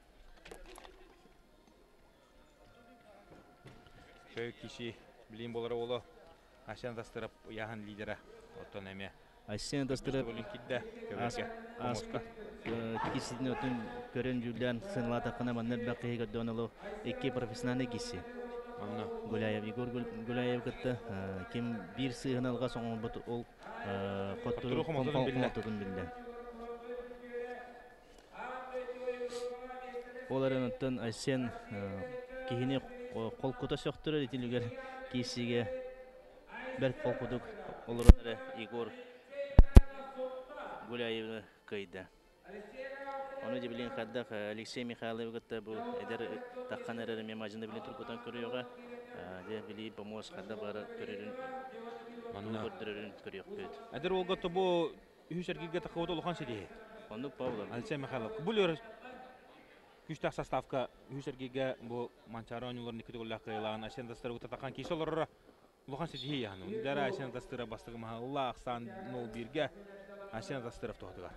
Шөй киши билим болары болу. Ашан дастырып яхан лидера оттон эме. Асен дастырып Олимпиада аска кисидин өтүн көрөн жүлдөн сыналата кана маннер бакыйга донолу эки профессиональный киси. Анна Гуляев Егор Гуляев гытты ким бир сыгыналга соң бут ол коттуру компалтын билде. Оларын өттөн Асен кихине колкута сөктүрө итилгер кисиге бер колкудук олордары Егор Гуляев кайда. Onu da bilin kaddak Alexey Mikhailov gıtta bu eder takkan erer memajında bilin Turkutan körüyorga. De bili pomoz kadda bara körürün. Manna körürün körüyor köt. Эдер ол гыты бу үһүшергилге такыбыт улухан сидии. Onu Павлов. Алексей Михайлов. Булер күчтак составка үһүшергилге бу Манчаронюлар никити гулла кыйлан Асен дастыр ута такан кисолор улухан сидии яны. Дара Асен дастыра бастыгы Алла Аксан нол бирге Асен дастырып тохдыгар.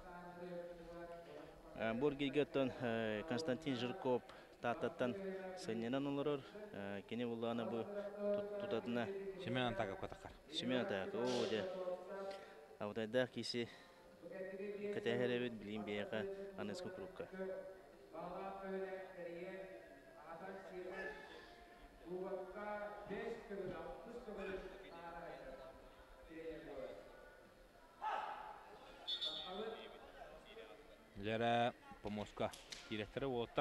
Бургигеттон Константин Жирков тататтан сыннан олорор кене булланы бу тутатына Семен Антаков катакар. Семен Антаков о де авдайда киси катехеребет билим бияка анеску крупка. Лера помоска директоры оттар.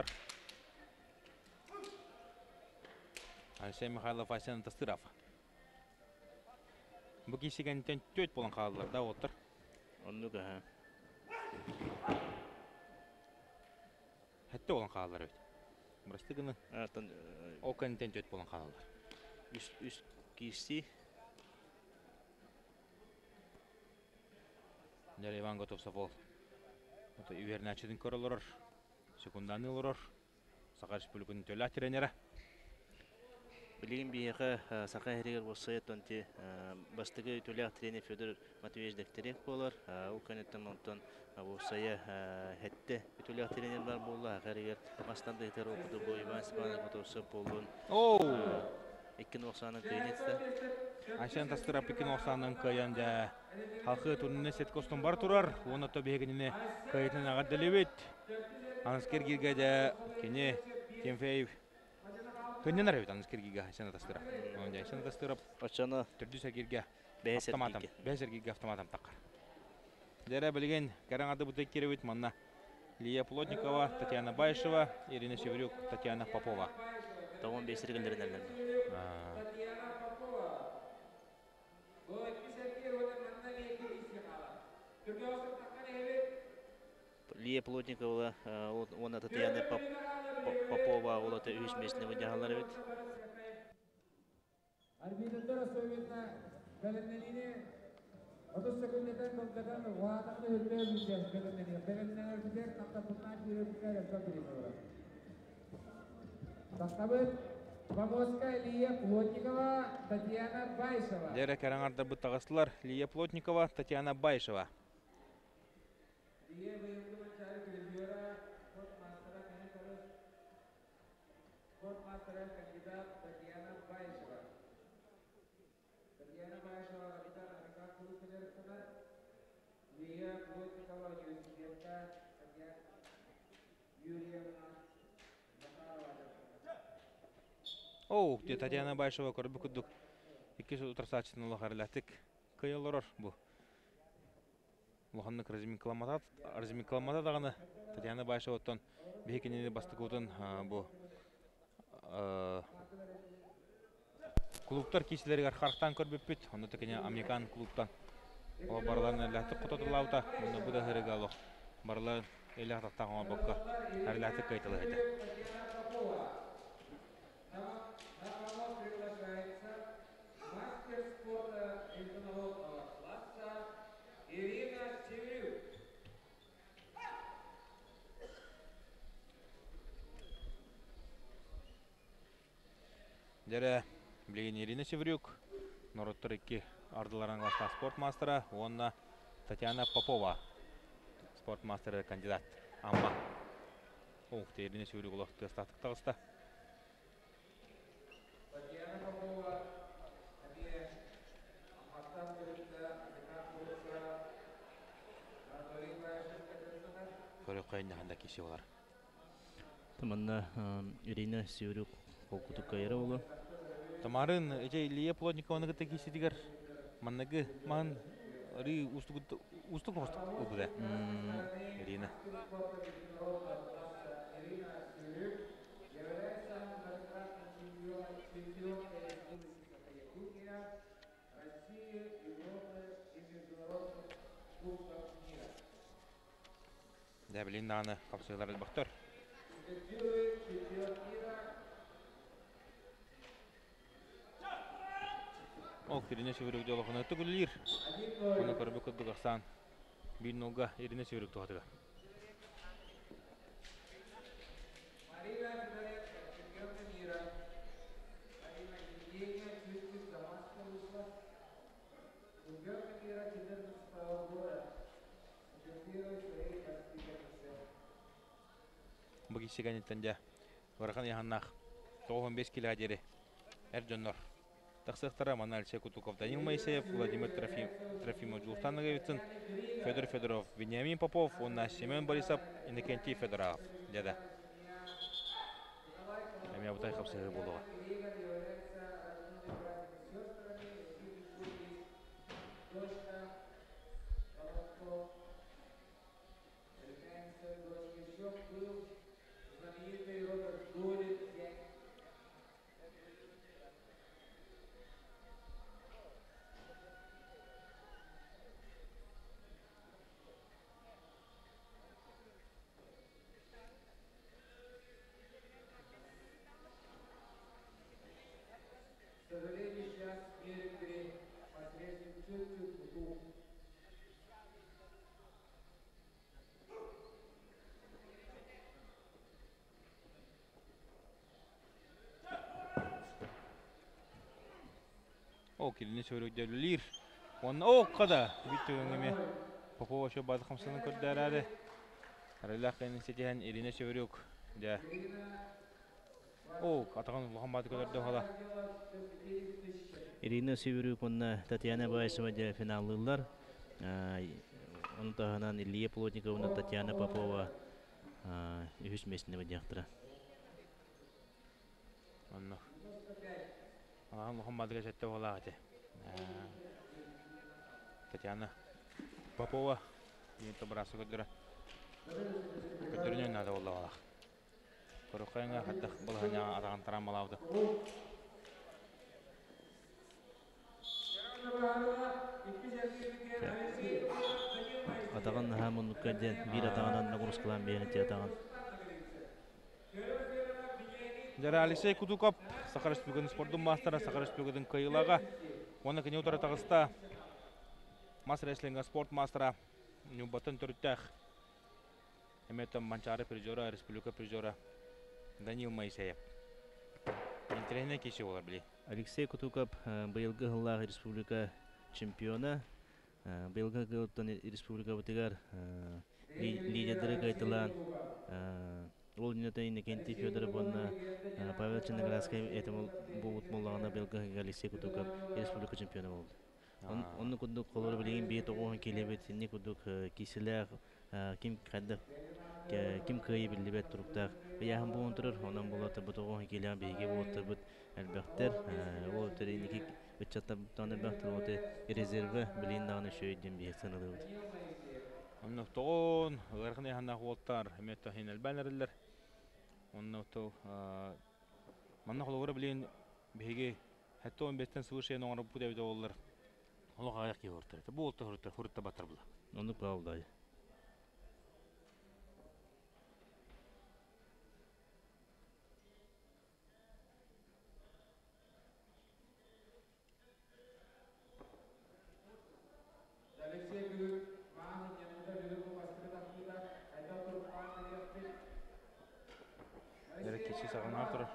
Алексей Михайлов Асен Тастыров. Бу кисиген тен төт болан калдылар да оттар. Оннуга ха. Хәтте болан калдылар бит. Бурастыгыны Артан окан тен төт болан калдылар. үс үс киси Дәрі Иван Готовсов ол. Ота үйернәчеден көрілірір. Секунданы олырыр. Сақа Республикының төлі тренері. Билигин биеха сака херигер болсая тонти бастыгы төлөк тренер Федор Матвеевич Дегтярев болар. Ул көнөттөн монтон болсая хетте төлөк тренер бар болла. Херигер мастан дегтер окуду бу Иван Степанович Готовсов болдун. Оу! эки миң тоқсанын кыйнетте. Ашан тастырап эки миң тоқсанын кыйында халкы турнирне сеткостон бар турар. Оны то бегенне кыйтын агадделебет. Анскер гиргеде кене Тимфеев Көннен арабит анскергига Ашан тастырап. Онда Ашан тастырап Очаны түрдү сагирге бәсер автоматом, бәсергиге автоматом таккар. Дәрә белген караңады бутек керебит манна. Лия Плотникова, Татьяна Байшева, Ирина Севрюк, Татьяна Попова. Тогон бесергелерин элден. Татьяна Попова. Вот писакер вот манна не кириске кала. Түргөсү таккан эбит. Лия Плотникова, она Татьяна Попова, олата үч месіне выдягалар бит. Арбитрлер Советна Беленнени отуз секундтан контаган ваатакны өрмөө бүдүс Беленнени. Беленнени бүтер такта тутнак жүрүккө жасап берет. Тактабыт Помоска Лия Плотникова, Татьяна Байшева. Дәрә караңарда бу тагыслар Лия Плотникова, Татьяна Байшева. Лия быйылгы манчары тренера, спортмастера кандидат, спортмастера кандидат Татьяна Байшева. Татьяна Байшева капитан Американ клуб федерациясына, Лия Плотникова университетка, Татьяна Юрьевна Захарова. Оу, те Татьяна Байшева көрбү күдүк. Икки утырсачтын лохарлатык кыйылырыр бу. Лоханнык разминкаламата, разминкаламата даганы Татьяна Байшеваттан бекенени бастыгытын бу клубтар киселерге харктан көрбөппүт. Аны текене Американ клубтан. О барларны латык кототулаута, муну буда херегало. Барлар эле тактаган бокка. Харлатык кайтылы эти. Мастер спорта международного класса Ирина Севрюк. Дәрә билген Ирина Севрюк, Нороттор икки ардылардан класста спорт мастера, онна Татьяна Попова, спорт мастера кандидат. Амма. Ух, Ирина Севрюк улақты статық тағыста. Татьяна Попова, они Ахматтан бөлікті, Американ клубтары, Анатолий Байшев кәдесіні. Көрі қайындағанда кесе олар. Таманна Ирина Севрюк окуту кайра болу. Тамарын эже Лия Плотникованы кете кесе дигер. Маннагы ман ри устук устук устук убуда. Ирина. Ирина Севрюк является многократным чемпионом чемпионом Республики Якутия, России, Европы и международных кубков мира. Дә билин даны капсыйлар элбактар. Чемпион мира. Ол Ирина Севрюк жолохуна түгүллер. Аны көрбү көдүк аксан. Bir nolga Irina Sevryuk tuhatıga. Марина Федоренко, чемпионка мира. Марина Евгения чуть-чуть Дамаска вышла. Чемпионка мира четырнадцатого года. Чемпионирует своей воспитанницы. Bu kişi ganetende Вархан яханнах тоғыз беш кило дери. Эржоннор. Тақсықтара Манал Секутуков, Данил Моисеев, Владимир Трофимов, Жулстан Наговицын, Федор Федоров, Вениамин Попов, Онна Семен Борисов, Иннокентий Федоров. Деді. Әме бұтай қапсығы болуға. О, келіне сөйлегдеулілер. Оны оққада бүттігіңіме Попова шо базы қамсының көрдер әрі. Арайлақ қайның сетеген Ирина сөйлег. О, атаған ұлған бады көдерді оғала. Ирина Северюк, онна Татьяна Байсова де финаллылар. Оны тағынан Илья Плотниковна, Татьяна Попова үхіс месіне бәдіяқтыра. Оны ағын ұлған бады көдерді оғала ғате. Татьяна Попова еңті бұрасы көдері. Көдерінен нады олда оғала. Көріқайыңа қаттық бұлғanya атаған тарамалауды. Атаған хамын үккәден бір атағынан нағырыс қылан бейінеті атаған. Жара Алексей Кутуков, Сахар Республиканың спорттың мастера, Сахар Республиканың кайылаға. Оны кәне ұтары тағыста мас рестлинга спорт мастера Нюбатын түріттәқ. Әметі Манчары призера, Республика призера Данил Моисеев. Интернет кеші олар біле. Алексей Кутуков бұйылғы ғылағы республика чемпиона. Бұйылғы ғылыптан республика бұтығар лидердері қайтылан. Ол дүниетен Кенти Федоров онна Павел Черноградский этим бұғыт моллағына бұйылғы Алексей Кутуков республика чемпиона болды. Оны күдік қолыры білеген бейт оғын келебет, не күдік кеселер, кем қадық, кем көйі білдебет тұрықтақ. Яғын бұғын тұрыр, онан болады бұт оғын келеген бейге болды бұт әлбәқтер. Ол өтір енекі үтчатта бұттан әлбәқтер оты резерві білейін дағыны шөйден бейі сынылы бұд. Оны ұқтығын, ғарқын яғынақ олттар, әметті хен әлбәлерілер. Оны ұқтығы, манна қолығыры білейін бейге әтті он бестен сывышен оңыры бұд әуді олар. Олыға аяқ кей ұрттар. Бұл ұлты ұрытта батыр бұла. Оны правдай. Дәрек кеші сағын артыры.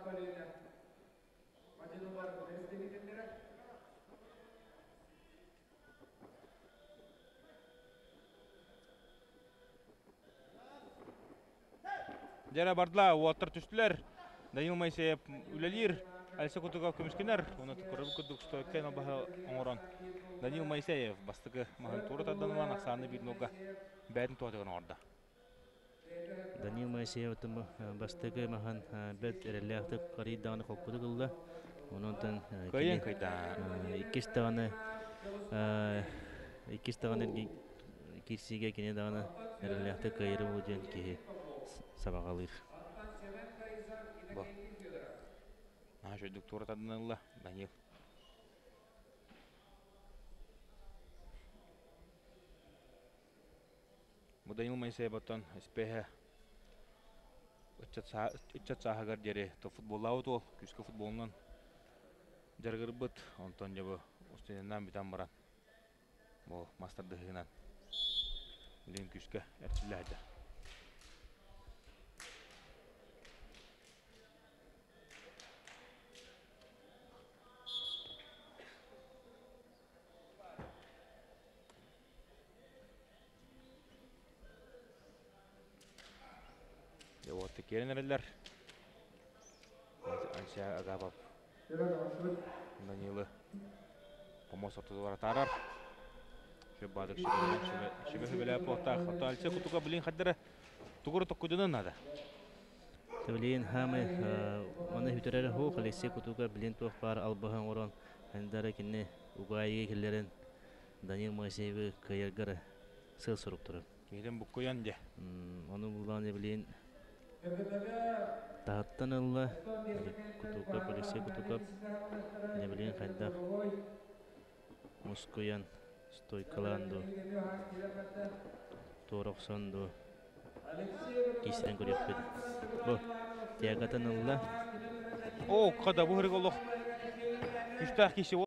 Жара бардыла, уаттар түштілер. Данил Моисеев үлелер. Алексей Кутуков көмішкенер. Оны көріп күдік стойкен обағы оңыран. Данил Моисеев бастығы мағын туры тадданылан ақсаны бір нұға бәдін туатығын орда. Данил Моисеев бастығы мағын бәд әреліяқтық қаридағыны қолқыды қылды. Онын Көйен көйді. Иккес тағаны керсеге кене дағыны әреліяқтық қайыры болуден кейі сабағалыр. Бұл. Наға жөйдік туры тадданылы Данил. Бұл Данил Моисеев бұттан іспейі үтчат сағығар дері футболла өт ол, күшкі футболынан жарғыр бұт, онтан жабы ұстайынан бітан баран. Бұл мастардығынан білген күшкі әртілі әді. Отты керен әрелер. Анша Агапов. Данилы. Помос отты бар тарар. Шөп бадық шөбе хөбелі әпоқтақ. Отты Алексей Кутуков білін қаддары тұғыры тұққыдының нады. Білейін хамы оны хүтірәрі хоқ Алексей Кутуков білін тұқ бар албаған орын. Әндері кені ұғайығы келерін Данил Моисееві көйергері сыл сұрып тұрыр. Кейден бұқ көйен де. Оны бұланы білейін Тағыттан ұлы Кутуков, Алексей Кутуков не білген қайдақ Москоян стойкаланду Торықсанду кейсен көрек беді. Бұл тияғатын ұлы О, қада бұғырық олық. Күштақ кеші